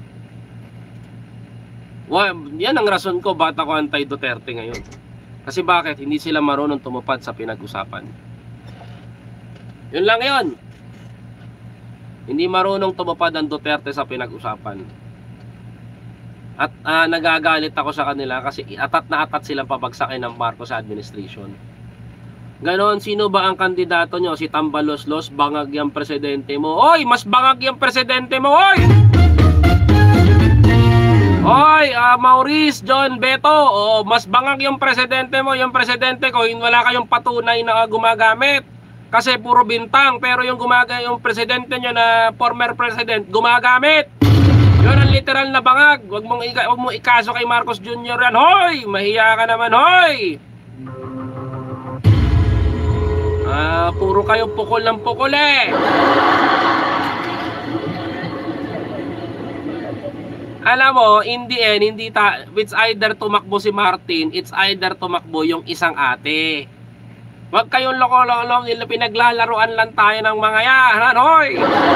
Well, yan ang rason ko ba't ako anti-Duterte ngayon. Kasi bakit? Hindi sila marunong tumupad sa pinag-usapan. Yun lang yun. Hindi marunong tumupad ang Duterte sa pinag-usapan. At uh, nagagalit ako sa kanila kasi atat na atat silang pabagsakin ng Marcos administration. Ganon, sino ba ang kandidato nyo? Si Tambaloslos, bangag yung presidente mo. Oy, mas bangag yung presidente mo, oy! Oy, uh, Maurice, John, Beto, oh, mas bangag yung presidente mo. Yung presidente ko, wala kayong patunay na gumagamit. Kasi puro bintang, pero yung gumagamit, yung presidente nyo na former president, gumagamit. Yun ang literal na bangag. Huwag mong, ika, huwag mong ikaso kay Marcos Junior yan. Hoy! Mahiya ka naman, hoy! Ah, puro kayo pukol ng pukol eh. Alam mo, in the end, hindi ta it's either tumakbo si Martin, it's either tumakbo yung isang ate. Huwag kayong loko-loko, nila pinaglalaruan lang tayo ng mga yan, hoy!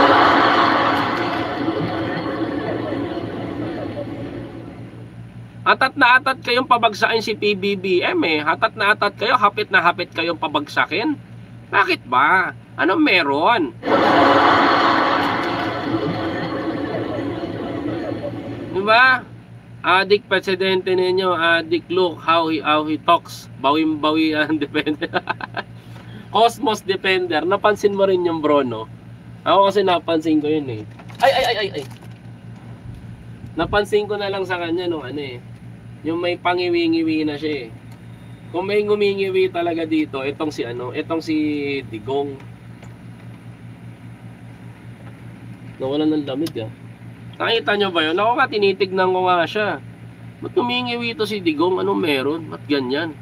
Atat na atat kayong pabagsakin si P B B M eh. Atat na atat kayo, hapit na hapit kayong pabagsakin. Bakit ba? Anong meron? Diba? Adik presidente ninyo, adik look how he, how he talks. Bawim-bawi ang defender. Cosmos defender. Napansin mo rin yung bro, no? Ako kasi napansin ko yun eh. Ay, ay, ay, ay, ay. Napansin ko na lang sa kanya nung ano eh. Yung may pangiwi-ngiwi na siya eh. Kung may ngumingiwi talaga dito, itong si ano, itong si Digong. Nawalan ng lamig ah. Nakita nyo ba yun? Ako nga tinitignan ko nga siya. Ba't ngumingiwi ito si Digong? Anong meron? Ba't ganyan?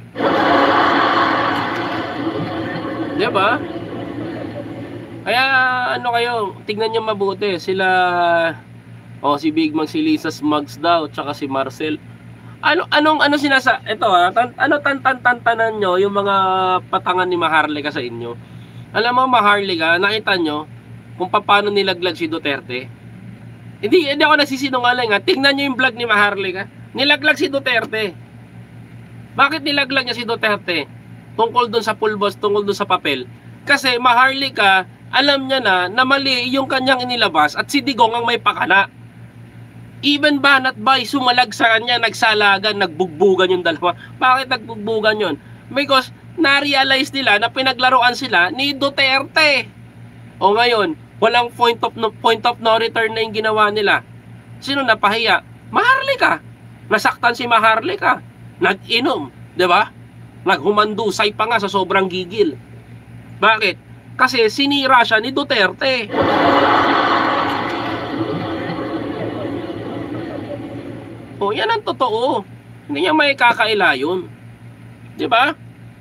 Diba? Kaya ano kayo, tignan nyo mabuti. Sila, oh si Big Mang, si Lisa Smugs daw, tsaka si Marcel. Ano anong ano sinasa ito ha, tan, ano tan-tan-tantanan nyo yung mga patangan ni Maharlika sa inyo. Alam mo Maharlika, nakita nyo kung paano nilaglag si Duterte? Hindi hindi ako nagsisinungaling ha. Tingnan nyo yung vlog ni Maharlika. Nilaglag si Duterte. Bakit nilaglag niya si Duterte? Tungkol doon sa pulbos, tungkol doon sa papel. Kasi Maharlika, alam niya na na mali yung kanyang inilabas at si Digong ang may pakana. Even Banat Bay sumalag sa kanya, nagsalagan, nagbugbugan yung dalawa. Bakit nagbugbugan yun? Because na-realize nila na pinaglaruan sila ni Duterte. O ngayon, walang point of no, point of no return na yung ginawa nila. Sino napahiya? Maharlika. Nasaktan si Maharlika. Nag-inom, 'di ba? Naghumandusay pa nga sa sobrang gigil. Bakit? Kasi sinira siya ni Duterte. Oh, yan ang totoo. Hindi niya may kakaila yun. 'Di ba?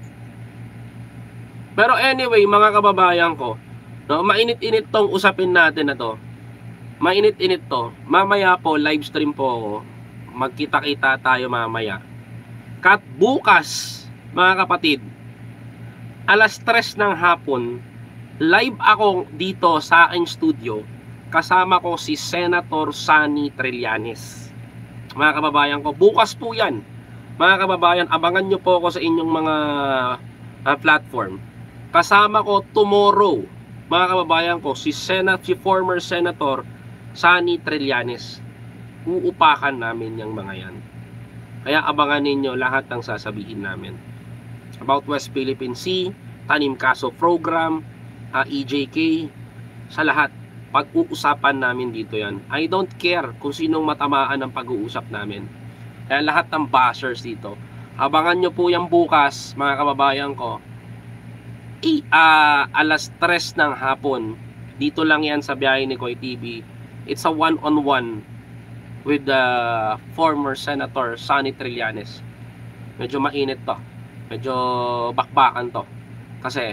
Pero anyway, mga kababayan ko, no, mainit-init tong usapin natin na to. Mainit-init to. Mamaya po, live stream po ako. Magkita-kita tayo mamaya. Kat bukas, mga kapatid, alas tres ng hapon, live ako dito sa aking studio. Kasama ko si Senator Sonny Trillanes. Mga kababayan ko, bukas po yan. Mga kababayan, abangan nyo po ako sa inyong mga uh, platform. Kasama ko tomorrow, mga kababayan ko, si Senate, si former Senator Sonny Trillanes. Uupakan namin yung mga yan. Kaya abangan ninyo lahat ng sasabihin namin. About West Philippine Sea, Tanim Kaso Program, uh, E J K, sa lahat. Pag-uusapan namin dito yan. I don't care kung sinong matamaan ng pag-uusap namin. Kaya lahat ng bashers dito, abangan nyo po yan bukas, mga kababayan ko. I, uh, alas tres ng hapon. Dito lang yan sa Biyahe ni Koy T V. It's a one-on-one with the former Senator Sonny Trillanes. Medyo mainit to. Medyo bakbakan to. Kasi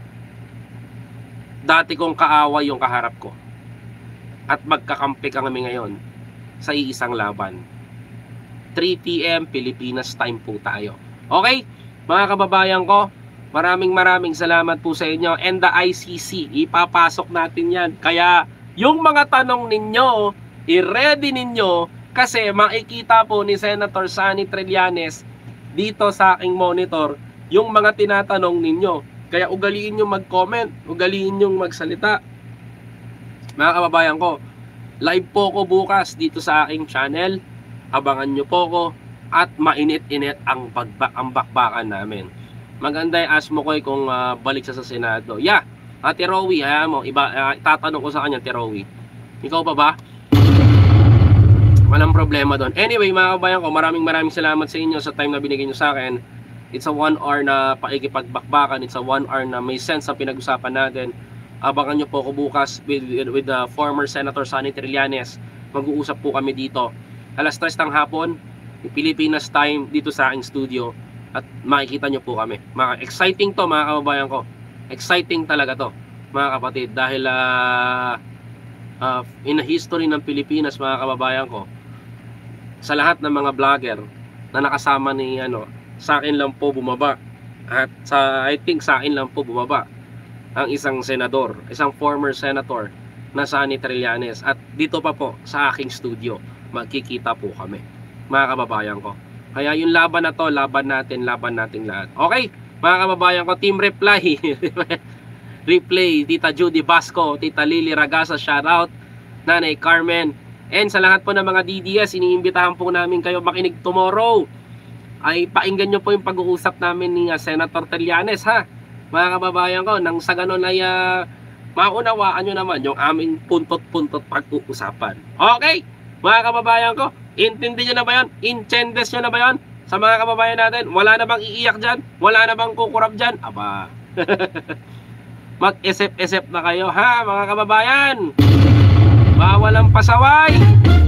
dati kong kaaway yung kaharap ko. At magkakampi kami ngayon sa iisang laban. three P M Pilipinas time po tayo. Okay? Mga kababayan ko, maraming maraming salamat po sa inyo. And the I C C, ipapasok natin yan. Kaya yung mga tanong ninyo, i-ready ninyo kasi makikita po ni Senator Sonny Trillanes dito sa aking monitor yung mga tinatanong ninyo. Kaya ugaliin nyo mag-comment, ugaliin nyo magsalita. Mga kababayan ko, live po ko bukas dito sa aking channel. Abangan nyo po ko at mainit-init ang, ang bakbakan namin. Maganda yung asmo ko kung uh, balik sa sa Senado. Yeah, Ate Rowie, hayaan mo, iba, uh, tatanong ko sa kanya, Ate Rowie. Ikaw pa ba? Walang problema doon. Anyway, mga kabayan ko, maraming maraming salamat sa inyo sa time na binigay nyo sa akin. It's a one hour na pakikipagbakbakan. It's a one hour na may sense ang pinag-usapan natin. Abangan nyo po ako bukas with, with the former Senator Sonny Trillanes mag-uusap po kami dito. Alas tres ng hapon, Pilipinas time, dito sa aking studio. At makikita nyo po kami. Mga exciting to mga kababayan ko. Exciting talaga to mga kapatid. Dahil uh, uh, in the history ng Pilipinas mga kababayan ko, sa lahat ng mga vlogger na nakasama ni ano, sa akin lang po bumaba. At sa, I think sa akin lang po bumaba ang isang senador, isang former senator na Sonny Trillanes. At dito pa po sa aking studio magkikita po kami mga kababayan ko. Kaya yung laban na to, laban natin, laban natin lahat. Okay, mga kababayan ko, Team Reply. Replay, Tita Judy Basco, Tita Lily Ragasa, shoutout, Nanay Carmen. And sa lahat po ng mga D D S, iniimbitahan po namin kayo makinig tomorrow. Ay painggan nyo po yung pag-uusap namin ni uh, Senator Trillanes, ha? Mga kababayan ko, nang sa ganun ay uh, maunawaan nyo naman yung aming puntot-puntot pag-uusapan. Okay, mga kababayan ko, intindi nyo na ba yan? Inchendes nyo na ba yan? Sa mga kababayan natin, wala na bang iiyak dyan? Wala na bang kukurap dyan? Aba, mag-isip-isip na kayo, ha mga kababayan? Bawal ang pasaway.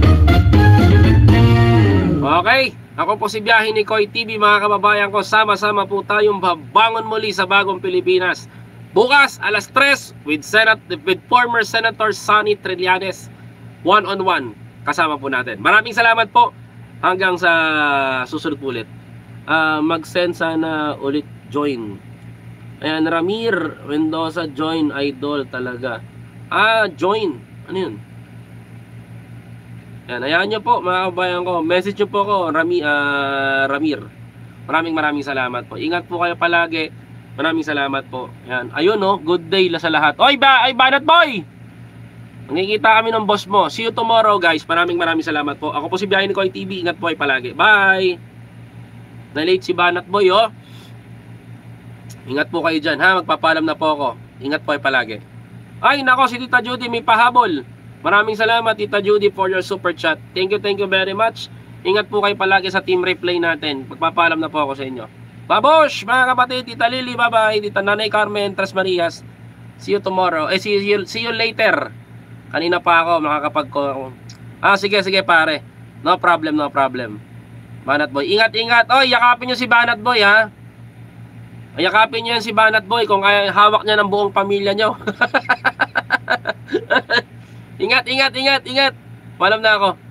Okay, ako po si Biyahe ni Koy T V mga kababayan ko. Sama-sama po tayong babangon muli sa bagong Pilipinas. Bukas, alas tres, with, Senate, with former Senator Sonny Trillanes. One on one. Kasama po natin. Maraming salamat po. Hanggang sa susunod ulit. Uh, Mag-send sana ulit join. Ayan, Ramir Mendoza, join, idol talaga. Ah, join. Ano yun? Ayan, ayan nyo po mga kabayan ko. Message nyo po ko, Rami, uh, Ramir. Maraming maraming salamat po. Ingat po kayo palagi. Maraming salamat po. Ayan. Ayun no, good day la sa lahat. Oy, ba, ay Banat Boy! Nakikita kami ng boss mo. See you tomorrow guys. Maraming maraming salamat po. Ako po si Biyahe ni Koy T V. Ingat po ay palagi. Bye! Na-late si Banat Boy oh. Ingat po kayo dyan ha. Magpapalam na po ako. Ingat po ay palagi. Ay nako, si Tita Judy may pahabol. Maraming salamat Tita Judy for your super chat. Thank you, thank you very much. Ingat po kayo palagi sa Team Replay natin. Magpapalam na po ako sa inyo. Babosh mga kapatid. Tita Lily, bye bye. Tita Nanay Carmen, Tres Marias. See you tomorrow. Eh, see you, see you later. Kanina pa ako makakapag ko. Ah, sige, sige pare. No problem, no problem. Banat Boy. Ingat, ingat. Oy, yakapin nyo si Banat Boy, ha? Yakapin nyo yan si Banat Boy kung kaya hawak niya ng buong pamilya nyo. Ingat, ingat, ingat, ingat. Palam na ako.